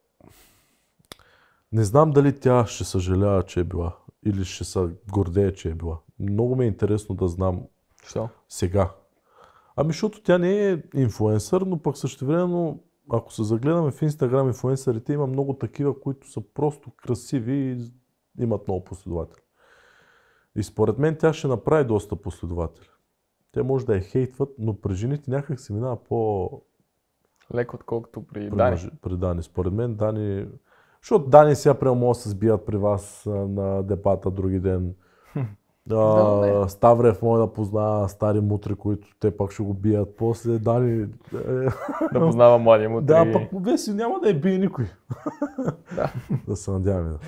не знам дали тя ще съжалява, че е била. Или ще се гордее, че е била. Много ми е интересно да знам Що? сега. Ами, защото тя не е инфлуенсър, но пък същевременно, ако се загледаме в Инстаграм инфлуенсърите, има много такива, които са просто красиви и имат много последователи. И според мен тя ще направи доста последователи. Те може да я хейтват, но при жените някак се минава по... Леко отколкото при при, Дани. мъж- при Дани. Според мен Дани... Защото Дани сега прямо може да се сбият при вас а, на дебата други ден. А, Да, Ставрев може да познава стари мутри, които те пак ще го бият. После Дани... е, Да познава младия му. Да, три- пък Веси няма да я бие никой. Да. Да се надяваме. Да.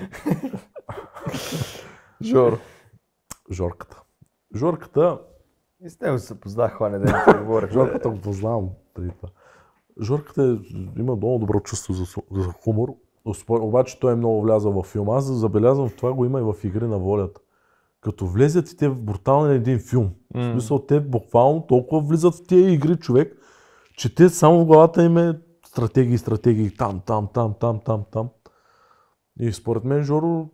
Жоро. Жорката. Жорката, И с него се познах, хване ден, да говорих. Жорката го познавам преди това. Жорката е, има много добро чувство за, су- за хумор, Оспо- обаче той е много влязъл във филма. Аз забелязвам, това го има и в Игри на волята. Като влезят и те в брутален един филм. В смисъл, те буквално толкова влизат в тия игри, човек, че те само в главата им е стратегии, стратегии, там, там, там, там, там, там. И според мен Жоро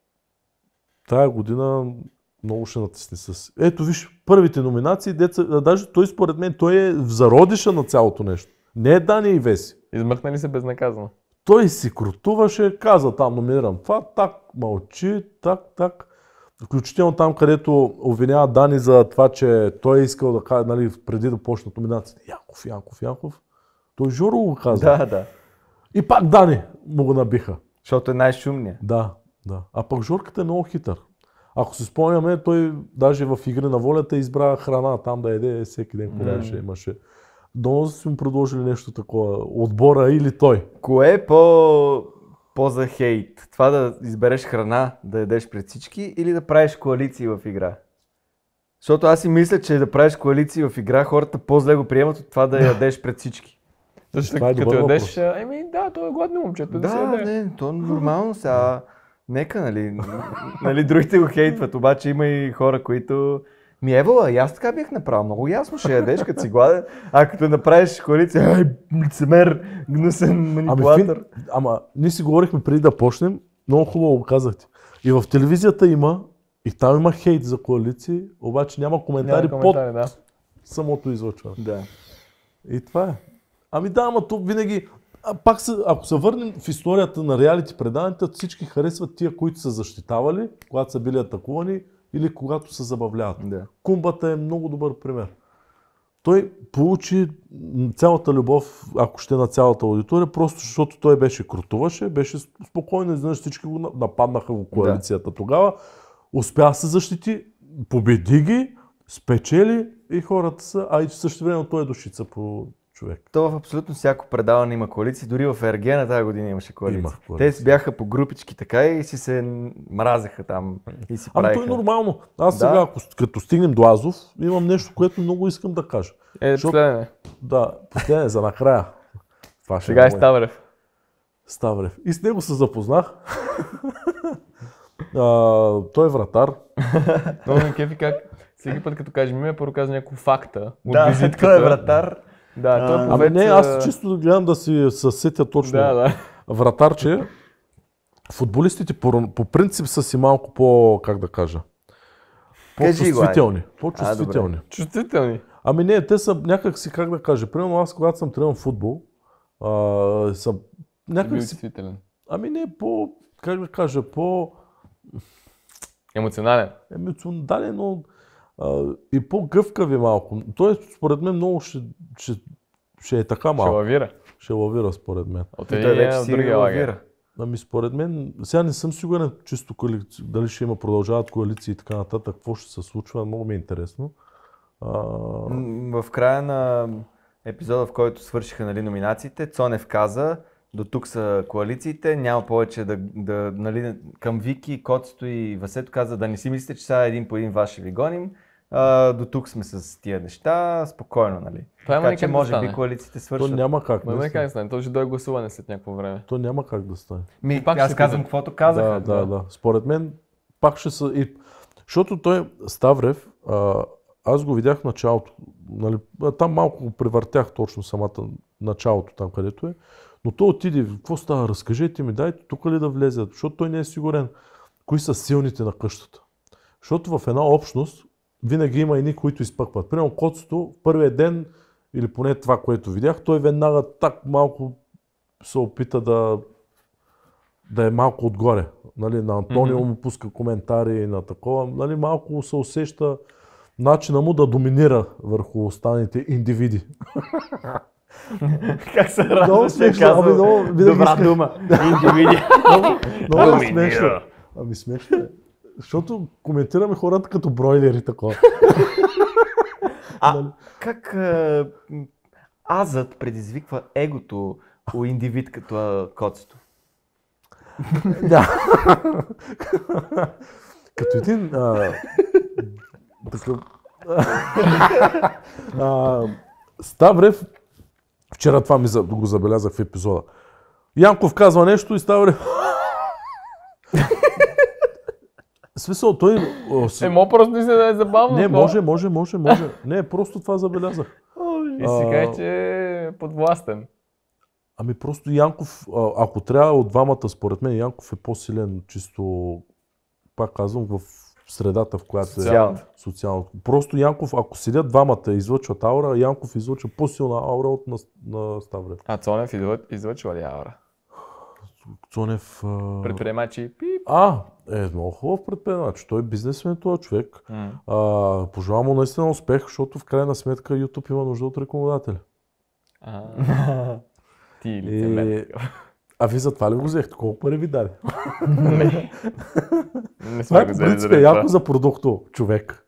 тая година много ще натисне с... Ето виж, първите номинации, деца, даже той според мен, той е в зародиша на цялото нещо. Не е Дани и Веси. Измъкнали се безнаказано. Той си крутуваше, каза там номинирам това, так, мълчи, так, так. Включително там, където обвинява Дани за това, че той е искал да каже, нали, преди да почнат номинациите. Янков, Янков, Янков. Той Жоро го каза. Да, да. И пак Дани му го набиха. Защото е най-шумният. Да, да. А пък Жорката е много хитър. Ако си спомняме, той даже в Игри на волята избра храна там да яде всеки ден, когато mm. имаше. Доно са ми предложили нещо такова. Отбора или той. Кое е по... по-за хейт? Това да избереш храна, да ядеш пред всички или да правиш коалиции в игра? Защото аз си мисля, че да правиш коалиции в игра, хората по-зле го приемат от това да ядеш пред всички. Защото Това е като добър ядеш, въпрос. а, еми да, той е гладно момчето, да, се Да, яде. не, то нормално сега. Нека, нали, нали, другите го хейтват, обаче има и хора, които... Ми Евала, и аз така бих направил. Много ясно ще ядеш, като си гладен. А като направиш коалиция, ай, лицемер, гнусен манипулатор. Ами, фин... Ама ние си говорихме преди да почнем, много хубаво го казахте. И в телевизията има, и там има хейт за коалиции, обаче няма коментари, Няма коментари, да. под самото излъчване. Да. И това е. Ами да, ама тук винаги... А пак се, ако се върнем в историята на реалити предаването, всички харесват тия, които са защитавали, когато са били атакувани или когато се забавляват. Да. Кумбата е много добър пример. Той получи цялата любов, ако ще на цялата аудитория, просто защото той беше крутуваше, беше спокойно, изведнъж всички го нападнаха в коалицията. Да. Тогава успя да се защити, победи ги, спечели и хората са, а и също време той е душица по човек. То в абсолютно всяко предаване има коалиции, дори в Ергена тази година имаше коалиции. Имах коалиции. Те си бяха по групички така и си се мразеха там и си Ами правиха. то е нормално. Аз Да. сега, ако, като стигнем до Азов, имам нещо, което много искам да кажа. Е, Защото- последен е. Да, последен е за накрая. Това ще Сега е много Ставрев. Ставрев. И с него се запознах. а, той е вратар. Много ме кефи как всеки път като кажем име, първо казва някакво факта от Да, визитката. той е вратар. Да, той е Ами повец, не, а, аз чисто гледам да си се сетя точно. Да, да. Вратарче, футболистите по, по принцип са си малко по, как да кажа, По-чувствителни. По-чувствителни. Чувствителни. Ами не, те са някак си, как да кажа, примерно аз когато съм тренирал футбол, а, съм някак си... Чувствителен. Ами не, по, как да кажа, по... Емоционален. Емоционален, но а, и по-гъвкави малко. Той според мен много ще, ще, ще е така малко. Ще лавира. Ще лавира според мен. От Той един вече в си другия лагер. лавира. Ами според мен, сега не съм сигурен чисто коалиции, дали ще има продължават коалиции и така нататък, какво ще се случва, много ми е интересно. А... М, В края на епизода, в който свършиха, нали, номинациите, Цонев каза, до тук са коалициите, няма повече да, да нали, към Вики, Коцето и Васето каза да не си мислите, че сега един по един вас ще ви гоним. А, до тук сме с тия неща, спокойно, нали. Това има Така ли че как да може би стане? коалициите То свършат. няма как Ма да не стане. как да стане, то ще дойде гласуване след някакво време. То няма как да стане. Ми, Пак аз ще казвам питам. каквото казаха. Да, да, да. Според мен пак ще са... И... Защото той, Ставрев, а, аз го видях в началото. Нали, там малко го превъртях точно самата началото, там където е. Но той отиде, какво става, разкажете ми, дайте тук ли да влезе, защото той не е сигурен кои са силните на къщата. Защото в една общност винаги има едни, които изпъкват. Примерно Коцето, в първия ден, или поне това, което видях, той веднага так малко се опита да, да е малко отгоре. Нали, на Антонио Мгм. му пуска коментари на такова. Нали, малко се усеща начина му да доминира върху останалите индивиди. Как се Много радваш, че смешно, ами казвам много винаги добра исках- дума. Индивиди. Много, много е смешно. Ами смешно е. Защото коментираме хората като бройлери такова. А как а, м, азът предизвиква егото у индивид като а, Коцето? Да. Като един а, такъв... а, Ставрев, вчера това ми за- го забелязах в епизода. Янков казва нещо и Ставрев... В смисъл, той... о, си- Е, мо просто мисля да е забавно. Не, това. може, може, може, може. Не, просто това забелязах. И си А, каже, че е подвластен. Ами просто Янков, а, ако трябва от двамата, според мен, Янков е по-силен, чисто, пак казвам, в средата, в която Социално. е социално. Просто Янков, ако седят двамата и излъчват аура, Янков излъчва по-силна аура от на, на Ставрев. А Цонев излъ- излъчва ли аура? Цонев... А... Предприемачи. Пип. А, е много хубав предприемач. Той е бизнесмен, този човек. М. А, пожелавам му наистина успех, защото в крайна сметка YouTube има нужда от рекламодатели. А, ти лицемер. И... А ви за това ли го взехте? Колко пари ви дали? Не Това сме е го по взели принцип заради е това. яко за продукто човек.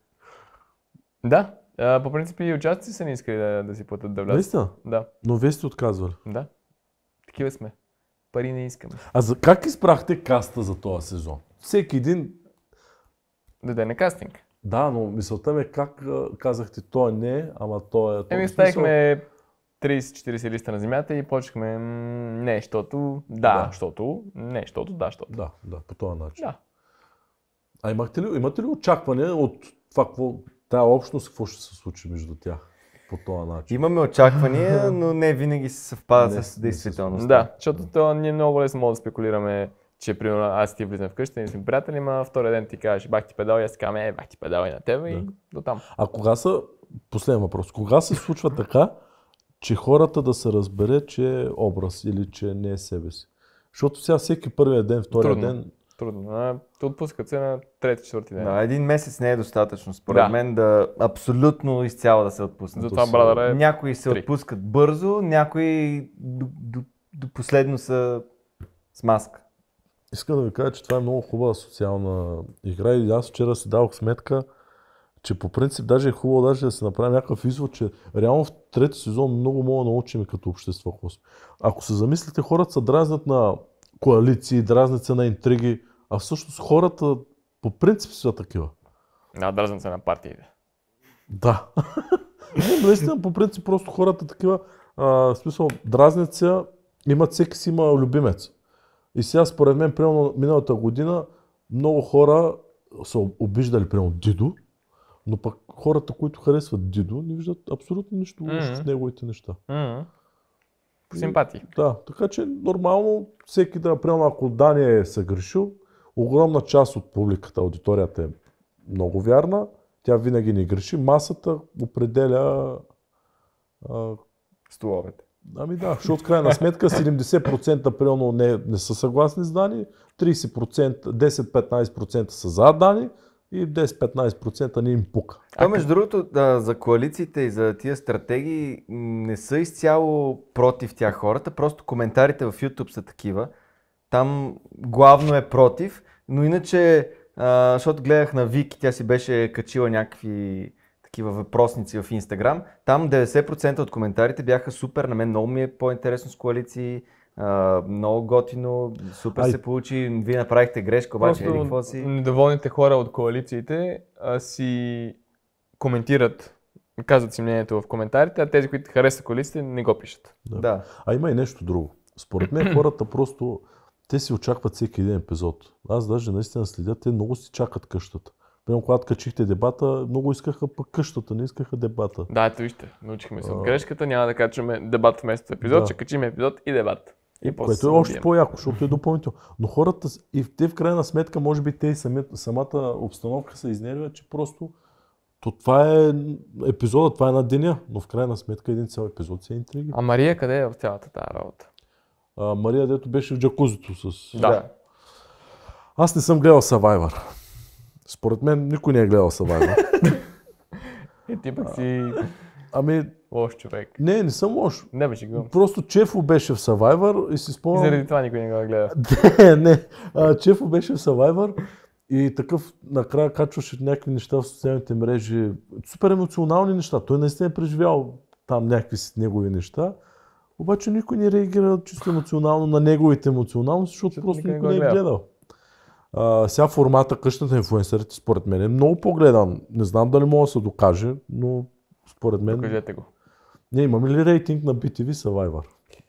Да, а, по принцип и участници са не искали да, да си платят да влязат. Наистина? Да, Но вие сте отказвали. да. Такива сме. Пари не искаме. А за, как избрахте каста за този сезон? Всеки един... Дойде на кастинг. Да, но мисълта ми е как а, казахте, той не е, ама той е... Еми, в смисъл- оставихме трийсет-четирийсет листа на земята и почнахме м, не, защото да, Да. защото не, защото да, защото. Да, да, по този начин. Да. А имахте ли, имате ли очакване от това, какво, тая общност, какво ще се случи между тях по този начин? Имаме очаквания, но не винаги се съвпадат Не, с не действителността. Да, защото то ние много лесно можем да спекулираме, че примерно аз и ти влизам вкъщи, ние сме приятели, ма втория ден ти кажеш бах ти педал и аз ти казвам, е, бах ти педал и на тебе и до там. А кога са, последен въпрос, кога се случва така, че хората да се разбере, че е образ или че не е себе си? Защото сега всеки първия ден, втория Трудно. ден, Трудно. А, те отпускат се на трети, четвърти ден. Да, един месец не е достатъчно, според Да. мен, да абсолютно изцяло да се отпуснат. Затова брадъра е Някои се три. отпускат бързо, някои до, до, до последно са с маска. искам да ви кажа, че това е много хубава социална игра и аз вчера си дадох сметка, че по принцип даже е хубаво даже да се направи някакъв извод, че реално в трети сезон много мога да научим като общество. Ако се замислите, хората се дразнят на коалиции, дразнят се на интриги, а всъщност хората по принцип са такива. Да, дразнат се на партиите. Да. Не, наистина, по принцип, просто хората такива, а, в смисъл, дразнят се, имат, всеки си има любимец. И сега, според мен, примерно миналата година, много хора са обиждали, примерно, Дидо, но пък хората, които харесват Дидо, не виждат абсолютно нищо лошо Мгм. в неговите неща. М-м. По симпатии. Да, така че нормално всеки да, примерно, ако Дани е съгрешил, огромна част от публиката, аудиторията е много вярна Тя винаги не греши. Масата определя... А, Столовете. ами да, защото в крайна сметка седемдесет процента примерно не, не са съгласни с Дани, трийсет процента, десет-петнайсет процента са за Дани и десет-петнайсет процента не им пука. А между другото, да, за коалициите и за тия стратегии не са изцяло против тях хората, просто коментарите в YouTube са такива. Там главно е против, но иначе, а, защото гледах на Вики, тя си беше качила някакви такива въпросници в Instagram, там деветдесет процента от коментарите бяха супер, на мен много ми е по-интересно с коалиции, а, много готино, супер Ай. се получи, вие направихте грешка, обаче еди какво Просто си. недоволните хора от коалициите а, си коментират, казват си мнението в коментарите, а тези, които харесват коалициите, не го пишат. Да. Да. А има и нещо друго. Според мен хората просто, те си очакват всеки един епизод. Аз даже наистина следя, те много си чакат къщата. Примерно, когато качихте дебата, много искаха пък къщата, не искаха дебата. Да, ето вижте, научихме се от А. грешката, няма да качваме дебат вместо епизод, Да. ще качим епизод и дебат. И после Което се е още убием. по-яко, защото е допълнително. Но хората, с- и те в крайна сметка, може би те и сами, самата обстановка се изнервят, че просто то това е епизода, това е на деня, но в крайна сметка един цял епизод се интриги. А Мария къде е в цялата тази работа? А, Мария, дето беше в джакузито с... Да. Аз не съм гледал Survivor. Според мен никой не е гледал Survivor. И ти пък си Ами, лош човек. не, не съм лош. Не беше го. Просто Чефо беше в Survivor и си И спомням... заради това никой не го гледа. Не, не. А, Чефо беше в Survivor и такъв накрая качваше някакви неща в социалните мрежи. Супер емоционални неща. Той наистина е преживял там някакви си негови неща. Обаче никой не реагира чисто емоционално на неговите емоционалности, защото Защото просто никой не никой не го е е гледал. гледал. А, сега формата къщата на инфлуенсърите според мен е много по-гледан. Не знам дали мога да се докаже, но според мен... Покажете го. Не, имаме ли рейтинг на би ти ви Survivor?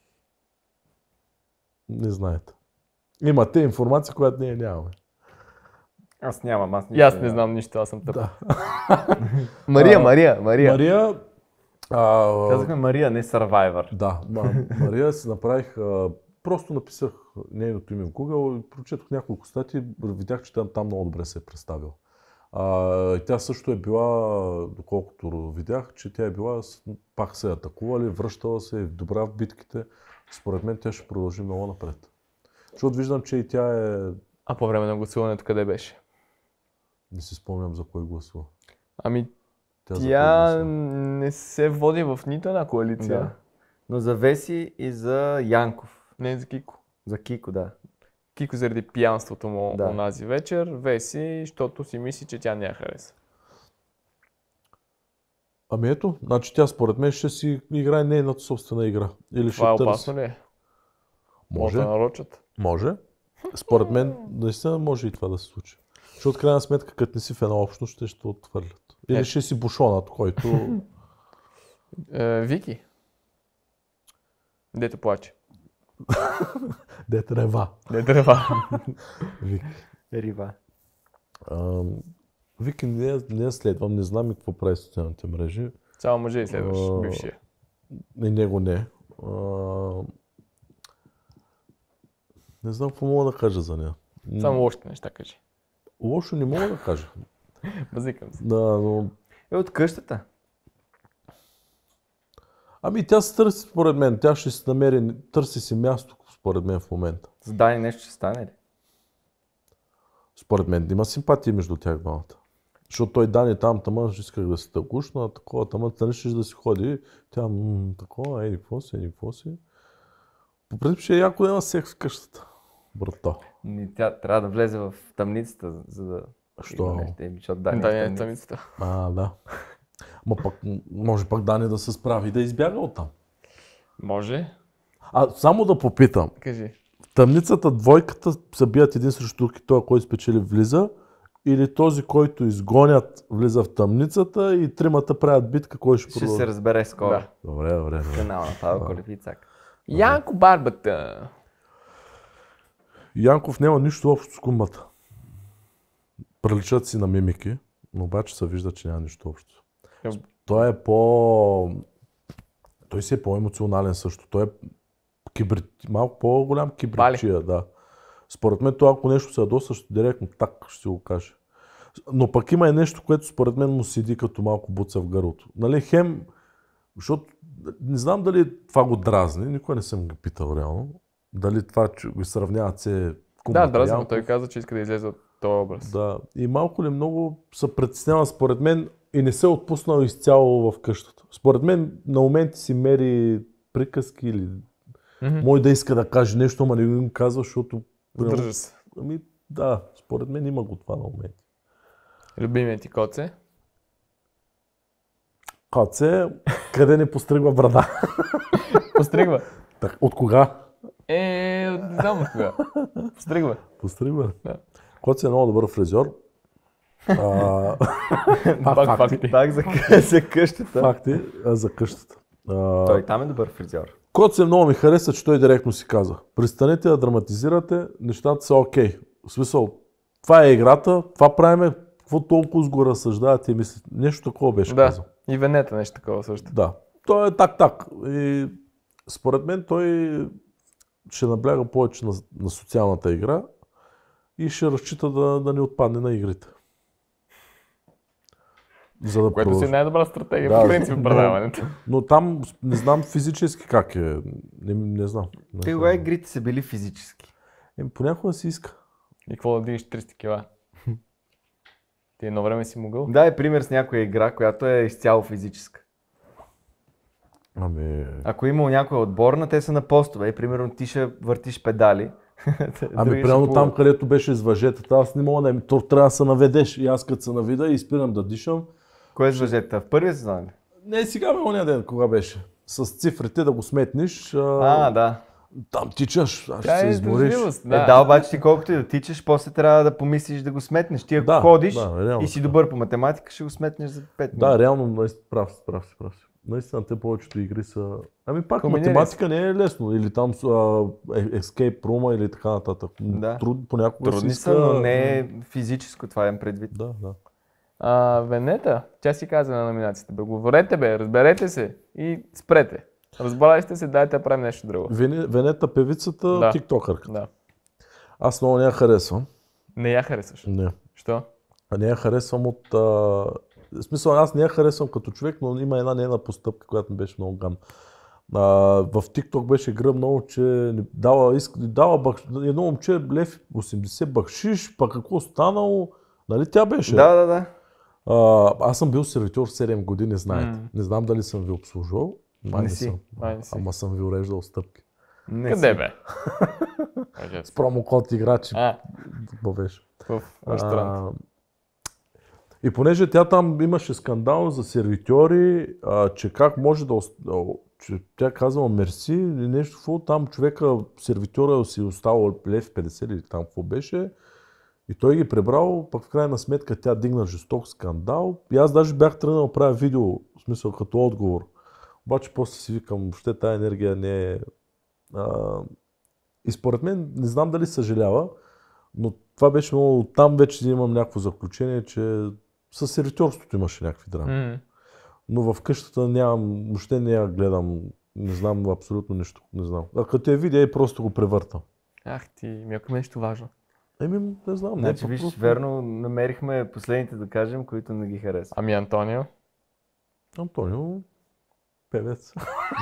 Не знаете. Имате информация, която ние нямаме. Аз нямам, аз И аз не знам нищо, аз съм тъп. Мария, А, Мария, Мария. Мария... А, Казахме Мария, не Survivor. Да, ма, Мария си направих... А, просто написах нейното име в Google и прочетох няколко статии, видях, че там, там много добре се е представил. А, и тя също е била, доколкото видях, че тя е била, с- пак се е атакували, връщала се, е добра в битките. Според мен тя ще продължи много напред. Защото виждам, че и тя е... А по време на гласуването къде беше? Не си спомням за кой гласува. Ами Тя, за кой тя гласува. не се води в нито една коалиция. Да. Но за Веси и за Янков. Не за Кико. За Кико, да. Кико заради пиянството му Да. онази вечер, Веси, защото си мисли, че тя не я хареса. Ами ето, значи тя според мен ще си играе нейната собствена игра. Или ще Това е търси. опасно ли е? Може, Да нарочат. може. Според мен наистина може и това да се случи. Защото в крайна сметка, като не си в една общност, ще ще те отхвърлят. Или Е. ще си бушонът, който... Е, Вики. Дето плаче. Дете рева. Дето рева. Вики. Рива. А, Вики не я, не я следвам, не знам и какво прави в социалните мрежи. Само мъже и следваш А, бившия. И него не. А, не знам какво мога да кажа за нея. Само лошите неща кажи. Лошо не мога да кажа. Базикам се. Да, но... Е от къщата. Ами тя се търси според мен. Тя ще си намери, търси си място според мен в момента. С Дани нещо ще стане ли? Според мен има симпатии между тях двамата. Защото той Дани там, тама исках да се тъкушна, такова, тама нали ще да си ходи. Тя, м- такова, еди какво си, еди какво си. По принцип ще е яко да има секс в къщата. Брато. Ни, тя трябва да влезе в тъмницата, за да... Що? има нещо, еми, защото Дани Да, е в не е тъмницата. тъмницата. А, да. Ма пък, може пък Дани да се справи и да избяга оттам. Може. А само да попитам. Кажи. В тъмницата двойката се бият един срещу друг и той, който спечели, влиза, или този, който изгонят, влиза в тъмницата и тримата правят битка, кой ще Ще продължи? се разбере скоро. Да. Добре, добре, добре. Канала на Павел Колепицак. Янко Барбата. Янков няма нищо общо с кумбата. Приличат си на мимики, но обаче се вижда, че няма нищо общо. Е, Той е по... Той си е по-емоционален също. Той е кибрид... малко по-голям кибридчия, да. Според мен това, ако нещо се ядоса, ще директно так ще си го каже. Но пък има и нещо, което според мен му седи като малко буца в гърлото. Нали, хем, защото не знам дали това го дразни, никой не съм го питал реално. Дали това, че го сравняват се Да, дразни, но той каза, че иска да излезе от този образ. Да, и малко ли много се притеснява според мен и не се е отпуснал изцяло в къщата. Според мен на моменти си мери приказки или mm-hmm. може да иска да каже нещо, ама не го казва, защото... Задържа се. Ами да, според мен има го това на моменти. Любимият ти Коце? Коце, къде не постригва брада? Постригва? Так, от кога? Е, не знам от кога. Постригва. Постригва? Да. Коце е много добър фризьор. А... Пак факти. Пак за, за къщата. Факти а, за къщата. А... Той там е добър фризьор. Коце много ми хареса, че той директно си каза. Престанете да драматизирате, нещата са окей. В смисъл, това е играта, това правиме, какво толкова с го разсъждавате и мислите. Нещо такова беше да. казал. И Венета нещо такова също. Да. Той е так-так. И според мен той ще набляга повече на, на социалната игра и ще разчита да, да не отпадне на игрите. За да Което продължи. си най-добра стратегия, Да, по принцип, но, предаването. но там не знам физически как е. Не, не знам. Не Те знам. кога игрите са били физически? Е, понякога си иска. И какво да дигаш триста кила? Ти едно време си могъл? Дай пример с някоя игра, която е изцяло физическа. Ами... Ако има някоя отборна, те са на постове. И примерно ти ще въртиш педали. Ами примерно там, където беше с въжетата, аз не мога да... То трябва да се наведеш. И аз като се навида и спирам да дишам. Кое е с въжетата? В първия сезон ли? Не, сега бе, оня ден, кога беше. С цифрите да го сметнеш. А, А, да. Там тичаш, аз ще Тя се е измориш. издържливост, Да. Е, да, обаче ти колкото и да тичаш, после трябва да помислиш да го сметнеш. Ти ако Да, ходиш да, реално и си така. добър по математика, ще го сметнеш за пет минути. Да, реално, наистина, прав си, прав си, прав си. Наистина, те повечето игри са... Ами пак Комбинери математика не е лесно. Или там а, Escape Room или така нататък. Да. Труд, понякога Трудни си иска... са, но не е физическо, това имам предвид. Да, да. А, Венета, тя си каза на номинацията. Бе, говорете бе, разберете се и спрете. Разбрали сте се, дайте да правим нещо друго. Вене, Венета певицата, Да. тиктокърка. Да. Аз много не я харесвам. Не я харесваш. Не. Що? А не я харесвам от... А... В смисъл, аз не я харесвам като човек, но има една нейна постъпка, която ми беше много гадна. А, в TikTok беше гръмнало, че дала, иск... дала бах... едно момче лев осемдесет бакшиш, пък какво станало, нали тя беше? Да, да, да. А, аз съм бил сервитьор седем години, знаете. М. Не знам дали съм ви обслужвал. Май Не не си. съм. Май не си. Ама съм ви уреждал стъпки. Не Къде си. бе? С промокод играчи. А, Какво беше? в ресторант. А, и понеже тя там имаше скандал за сервитьори, а, че как може да... ост- а, че тя казала мерси или нещо, какво там човека, сервитьора си оставал лев петдесет или там какво беше. И той ги прибрал, пък в крайна сметка тя дигна жесток скандал. И аз даже бях тръгнал да правя видео, в смисъл като отговор. Обаче после си викам, въобще тая енергия не е... А, и според мен, не знам дали съжалява, но това беше много... Там вече имам някакво заключение, че със сервитьорството имаше някакви драми. М. Но в къщата нямам, въобще не я гледам, не знам абсолютно нищо, не знам. А като я видя и просто го превъртам. Ах ти, ми ако има нещо важно. Еми, не знам. Значи, не, виж, просто- верно, намерихме последните, да кажем, които не ги харесват. Ами Антонио? Антонио, певец.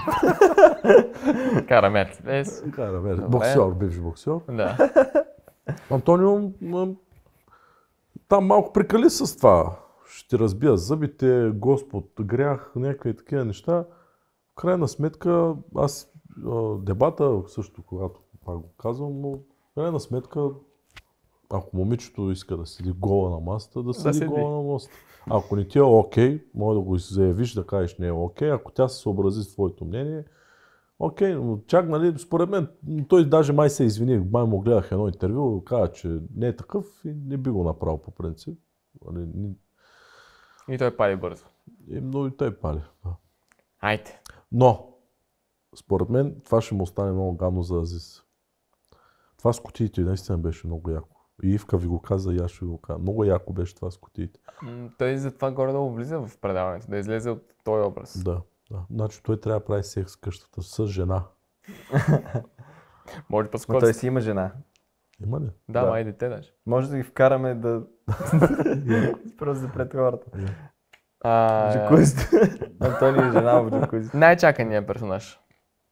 Кара Мерцедес. Кара, бе, Добре. боксер, бивш боксер. Да. Антонио, м, там малко прекали с това. Ще ти разбия зъбите, Господ, грях, някакви такива неща. В крайна сметка, аз а, дебата също, когато пак го казвам, но в крайна сметка, ако момичето иска да седи гола на масата, да седи, седи. гола на масата. Ако не ти е окей, може да го заявиш, да кажеш не е окей. Ако тя се съобрази с твоето мнение, окей, но чак, нали, според мен, той даже май се извини, май му гледах едно интервю, каза, че не е такъв и не би го направил по принцип. Нали, ни- И той пали бързо. и, но и той пали. Да. Айде. Но, според мен, това ще му остане много гадно за Азис. Това с кутиите наистина беше много яко. И Ивка ви го каза, и аз ще ви го кажа. Много яко беше това с кутиите. М, Той затова горе-долу влиза в предаването, да излезе от този образ. Да, да. Значи той трябва да прави секс в къщата с жена. Може Но той по-скоро. си има жена. Има ли? Да, ма и дете даже. Може да ги вкараме да... Просто пред хората. А, Джакузито. Антони е жена в джакузито. най-чаканият персонаж.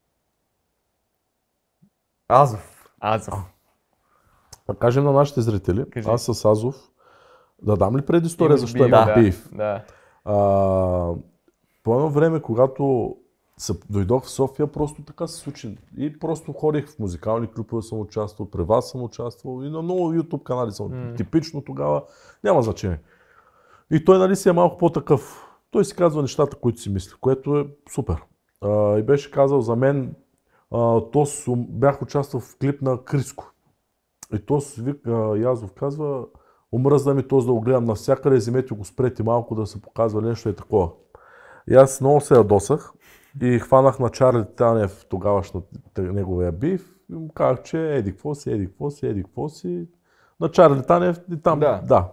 Азов. Азов. Да кажем на нашите зрители, Кажи. аз с Азов, да дам ли предистория, Имаш защо бив, има да, биф? Да. А, по едно време, когато се дойдох в София, просто така се случи. И просто ходих в музикални клипове, съм участвал, при вас съм участвал и на много YouTube канали съм. Mm. Типично тогава, няма значение. И той, нали, си е малко по-такъв. Той си казва нещата, които си мисли, което е супер. А, и беше казал за мен, а, тос, бях участвал в клип на Криско. И Тос вика, Язов казва, омръзна ми този да го гледам навсякъде, вземете го спрете малко да се показва нещо и такова. И аз много се ядосах и хванах на Чарли Танев тогавашната неговия биф и му казах, че еди какво си, еди какво си, еди какво си. На Чарли Танев и там, Да. да.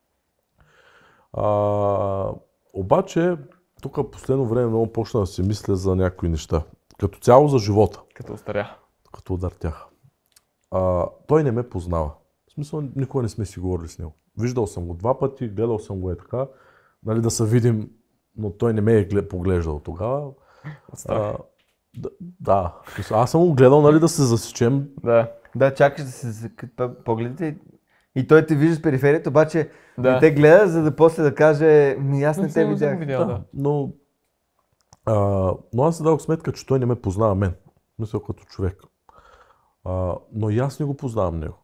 А, обаче, тук последно време много почна да си мисля за някои неща. Като цяло за живота, Като остаря. като удъртях. А, той не ме познава. В смисъл, никога не сме си говорили с него. Виждал съм го два пъти, гледал съм го е така, нали, да се видим, но той не ме е глед- поглеждал тогава. А, да, да, аз съм го гледал, нали, да се засечем. Да. Да, чакаш да се закъпа погледите и, и той те вижда с периферията, обаче Да. не те гледа, за да после да каже, ми аз не Не те съм го видях. видял, да. Но, а, но аз си дадох сметка, че той не ме познава мен. Мисля като човек. А, но и аз не го познавам него.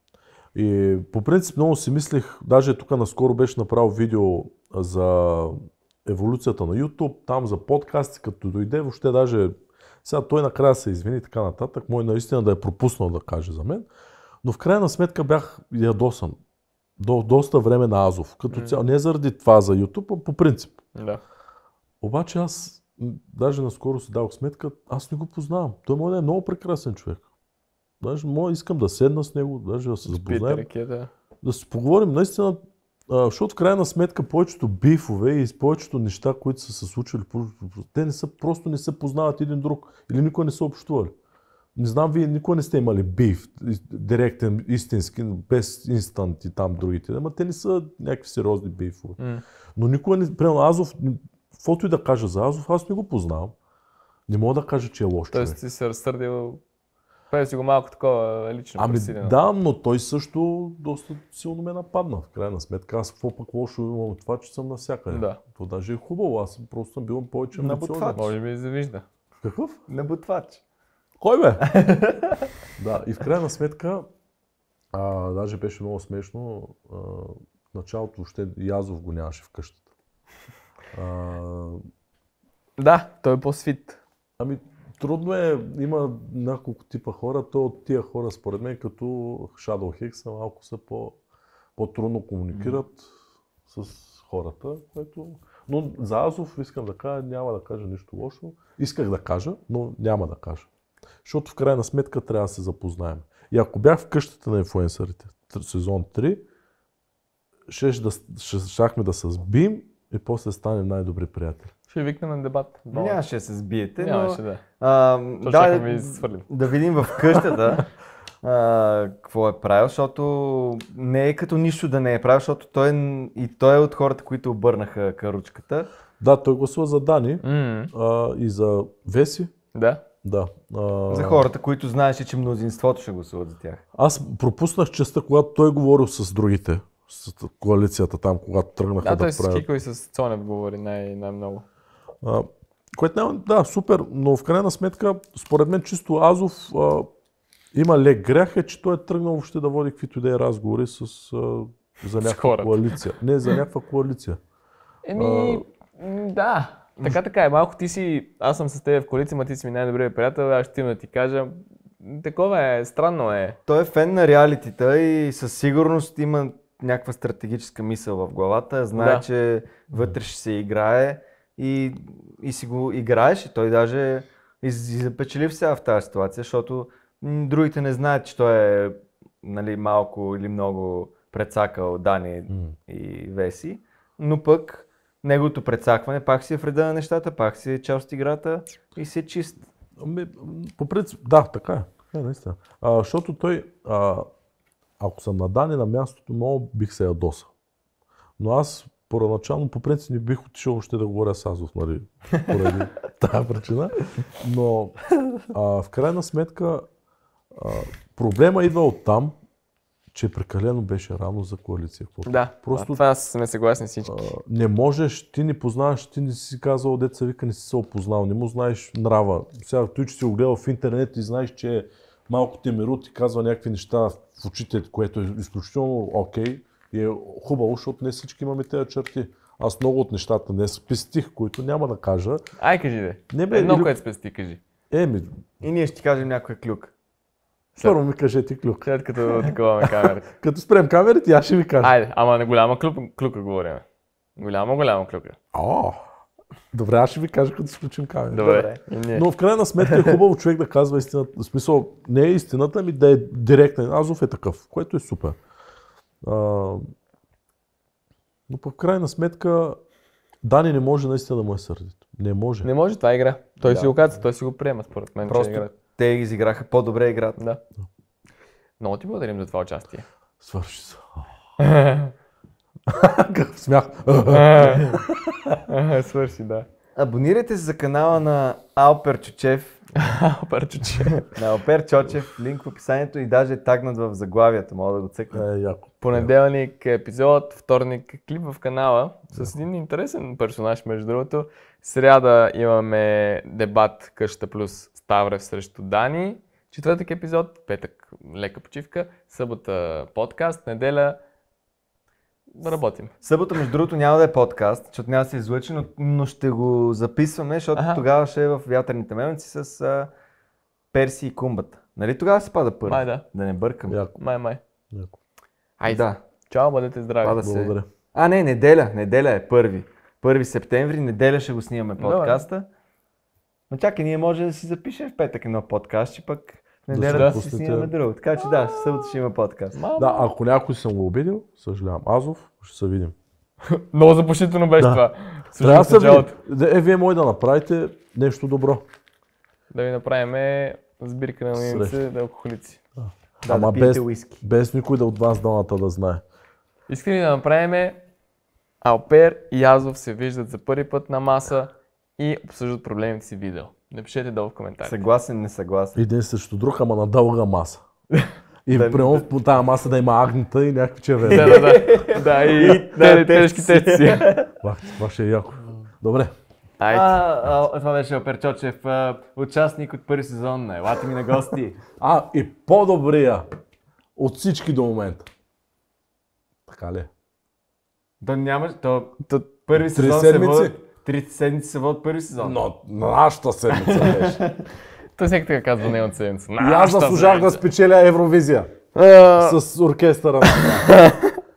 И по принцип много си мислех, даже тук наскоро беше направил видео за еволюцията на YouTube, там за подкасти, като дойде, въобще даже сега той накрая се извини и така нататък, мой наистина да е пропуснал да каже за мен, но в крайна сметка бях ядосан до доста време на Азов, като цяло, не заради това за YouTube, а по принцип. Да. Обаче аз, м, даже наскоро си дадох сметка, аз не го познавам. Той може да е много прекрасен човек. Даже може, искам да седна с него, даже да се Пиете запознаем, ракета. да си поговорим наистина, а, защото в крайна сметка повечето бифове и с повечето неща, които са се случили, те не са, просто не се познават един друг или никой не са общували. Не знам, вие никога не сте имали биф, директен, истински, без инстант и там другите, ама те не са някакви сериозни бифове. М. Но никога не, примерно Азов, каквото и да кажа за Азов, аз не го познавам. Не мога да кажа, че е лош Тоест човек. ти се разсърдил. Правил си го малко такова лично Ами пресилено. да, но той също доста силно ме нападна. В крайна сметка, аз какво пък лошо имам от това, че съм навсякъде. Да. То даже е хубаво, аз съм просто съм бил повече На амбициозен. бутвач. Може би завижда. Какъв? Набутвач. Кой бе? Да, и в крайна сметка, а, даже беше много смешно, а, в началото въобще Язов го нямаше в къщата. А, Да, той е по-свит. ами, трудно е, има няколко типа хора, то от тия хора според мен като Shadow Hex са малко са по, по-трудно комуникират с хората, което... Но за Азов искам да кажа, няма да кажа нищо лошо. Исках да кажа, но няма да кажа. Защото в крайна сметка трябва да се запознаем. И ако бях в къщата на инфлуенсърите, сезон три, ще, да, ще, щяхме да се сбием и после станем най-добри приятели. Ще викнем на дебат. Нямаше да се сбиете, Нямаше но... да. А, То да, щяхме ви свърлим. да видим в къщата а, какво е правил, защото не е като нищо да не е правил, защото той, е- и той е от хората, които обърнаха каручката. Да, той гласува за Дани М, а, и за Веси. Да. Да. А, За хората, които знаеше, че мнозинството ще гласуват за тях. Аз пропуснах частта, когато той говорил с другите, с коалицията там, когато тръгнаха Да, да, той с правят. Кико и с Цонев говори най- най-много. А, което няма, да, супер, но в крайна сметка, според мен чисто Азов а, има лек грях е, че той е тръгнал въобще да води каквито и да е разговори с, а, за някаква хората. коалиция. Не, за някаква коалиция. Еми, м, да. Така, така е. Малко ти си, аз съм с теб в коалиция, ма ти си ми най-добрият приятел, аз ще има да ти кажа. м, Такова е, странно е. Той е фен на реалитита и със сигурност има някаква стратегическа мисъл в главата. Знае, Да. че вътре ще се играе и, и си го играеше. Той даже и, и запечелив сега в тази ситуация, защото м, другите не знаят, че той е, нали, малко или много прецакал Дани М. и Веси, но пък неговото прецакване пак си е в реда на нещата, пак си е част от играта и си е чист. Ами, по принцип, да, така е. Така е, наистина. А, защото той, а, ако съм на Дани на мястото, много бих се ядосал. Но аз първоначално по принцип не бих отишъл още да говоря с Азов, нали, поради тази причина. Но а, в крайна сметка а, проблема идва от там, че прекалено беше рано за коалиция. Да, просто това сме съгласни всички. А, не можеш, ти не познаваш, ти не си казал, деца вика, не си се опознал, не му знаеш нрава. Сега той, че си го гледал в интернет и знаеш, че малко темерут и казва някакви неща в очите, което е изключително окей. И е хубаво, защото не всички имаме тези черти. Аз много от нещата не спестих, които няма да кажа. Ай, кажи де. Не бе, Едно, или... което спести, кажи. Еми, И ние ще ти кажем някоя клюк. първо ми кажете клюк. След като таковаме камерата. Като спрем камерите, аз ще ви кажа. Айде, ама на голяма клюка, клюка говорим. Голяма, голяма клюка. О, добре, аз ще ви кажа, като изключим камерата. Добре. И ние. Но в крайна сметка е хубаво човек да казва истината. В смисъл, не е истината, ами да е директен. Азов е такъв, което е супер. А, но в крайна сметка Дани не може наистина да му е сърдит. Не може. Не може, това е игра. Той Да. си го казва, той си го приема според мен, Просто че е игра. те изиграха по-добре играта. Да. Много ти благодарим за това участие. Свърши се. Какъв смях. Свърши, да. Абонирайте се за канала на Алпер Чочев. Парчуче. На Алпер Чочев, линк в описанието и даже е тагнат в заглавието, мога да го цъкна. Е, яко. Понеделник е епизод, вторник е клип в канала с един интересен персонаж, между другото. Сряда имаме дебат Къщата плюс Ставрев срещу Дани. Четвъртък епизод, петък лека почивка, събота подкаст, неделя работим. Събота, между другото, няма да е подкаст, защото няма да се излъчи, но, но ще го записваме, защото Аха. тогава ще е в вятърните мелници с а, Перси и Кумбата. Нали тогава се пада първи? Май да. Да не бъркам. Яко, Май, май. яко. Айде. Да. Чао, бъдете здрави. Пада се. Благодаря. А, не, неделя. Неделя е първи. Първи септември, неделя ще го снимаме подкаста. Но чакай, ние може да си запишем в петък едно подкаст, че пък в неделя се да, си пуснете. снимаме друго. Така че да, събота ще има подкаст. Мама. Да, ако някой съм го обидил, съжалявам. Азов, ще се видим. Много запушително беше Да. това. Трябва Слушам да се началото. видим. Е, вие може да направите нещо добро. Да ви направим сбирка на Среща. момици да алкохолици. Да, Ама да пиете без, уиски. без никой да от вас двамата да знае. Искам ли да направим Алпер и Азов се виждат за първи път на маса и обсъждат проблемите си видео. Напишете долу в коментарите. Съгласен, не съгласен. Един срещу друг, ама на дълга маса. И Да, примерно по тази маса да има агнета и някакви червени. Да, да, да. Да, и те- тежки тести. Това, това ще е яко. Добре. Айде. А, а, това беше Алпер Чочев, а, участник от първи сезон на Елате ми на гости. А, и по-добрия от всички до момента. Така ли е? То няма, то То- първи Три сезон се седмици? водят, три седмици се водят първи сезон. Но нашата седмица беше. Той всеки така казва неговата седмица. И аз заслужах да спечеля Евровизия А, с оркестъра.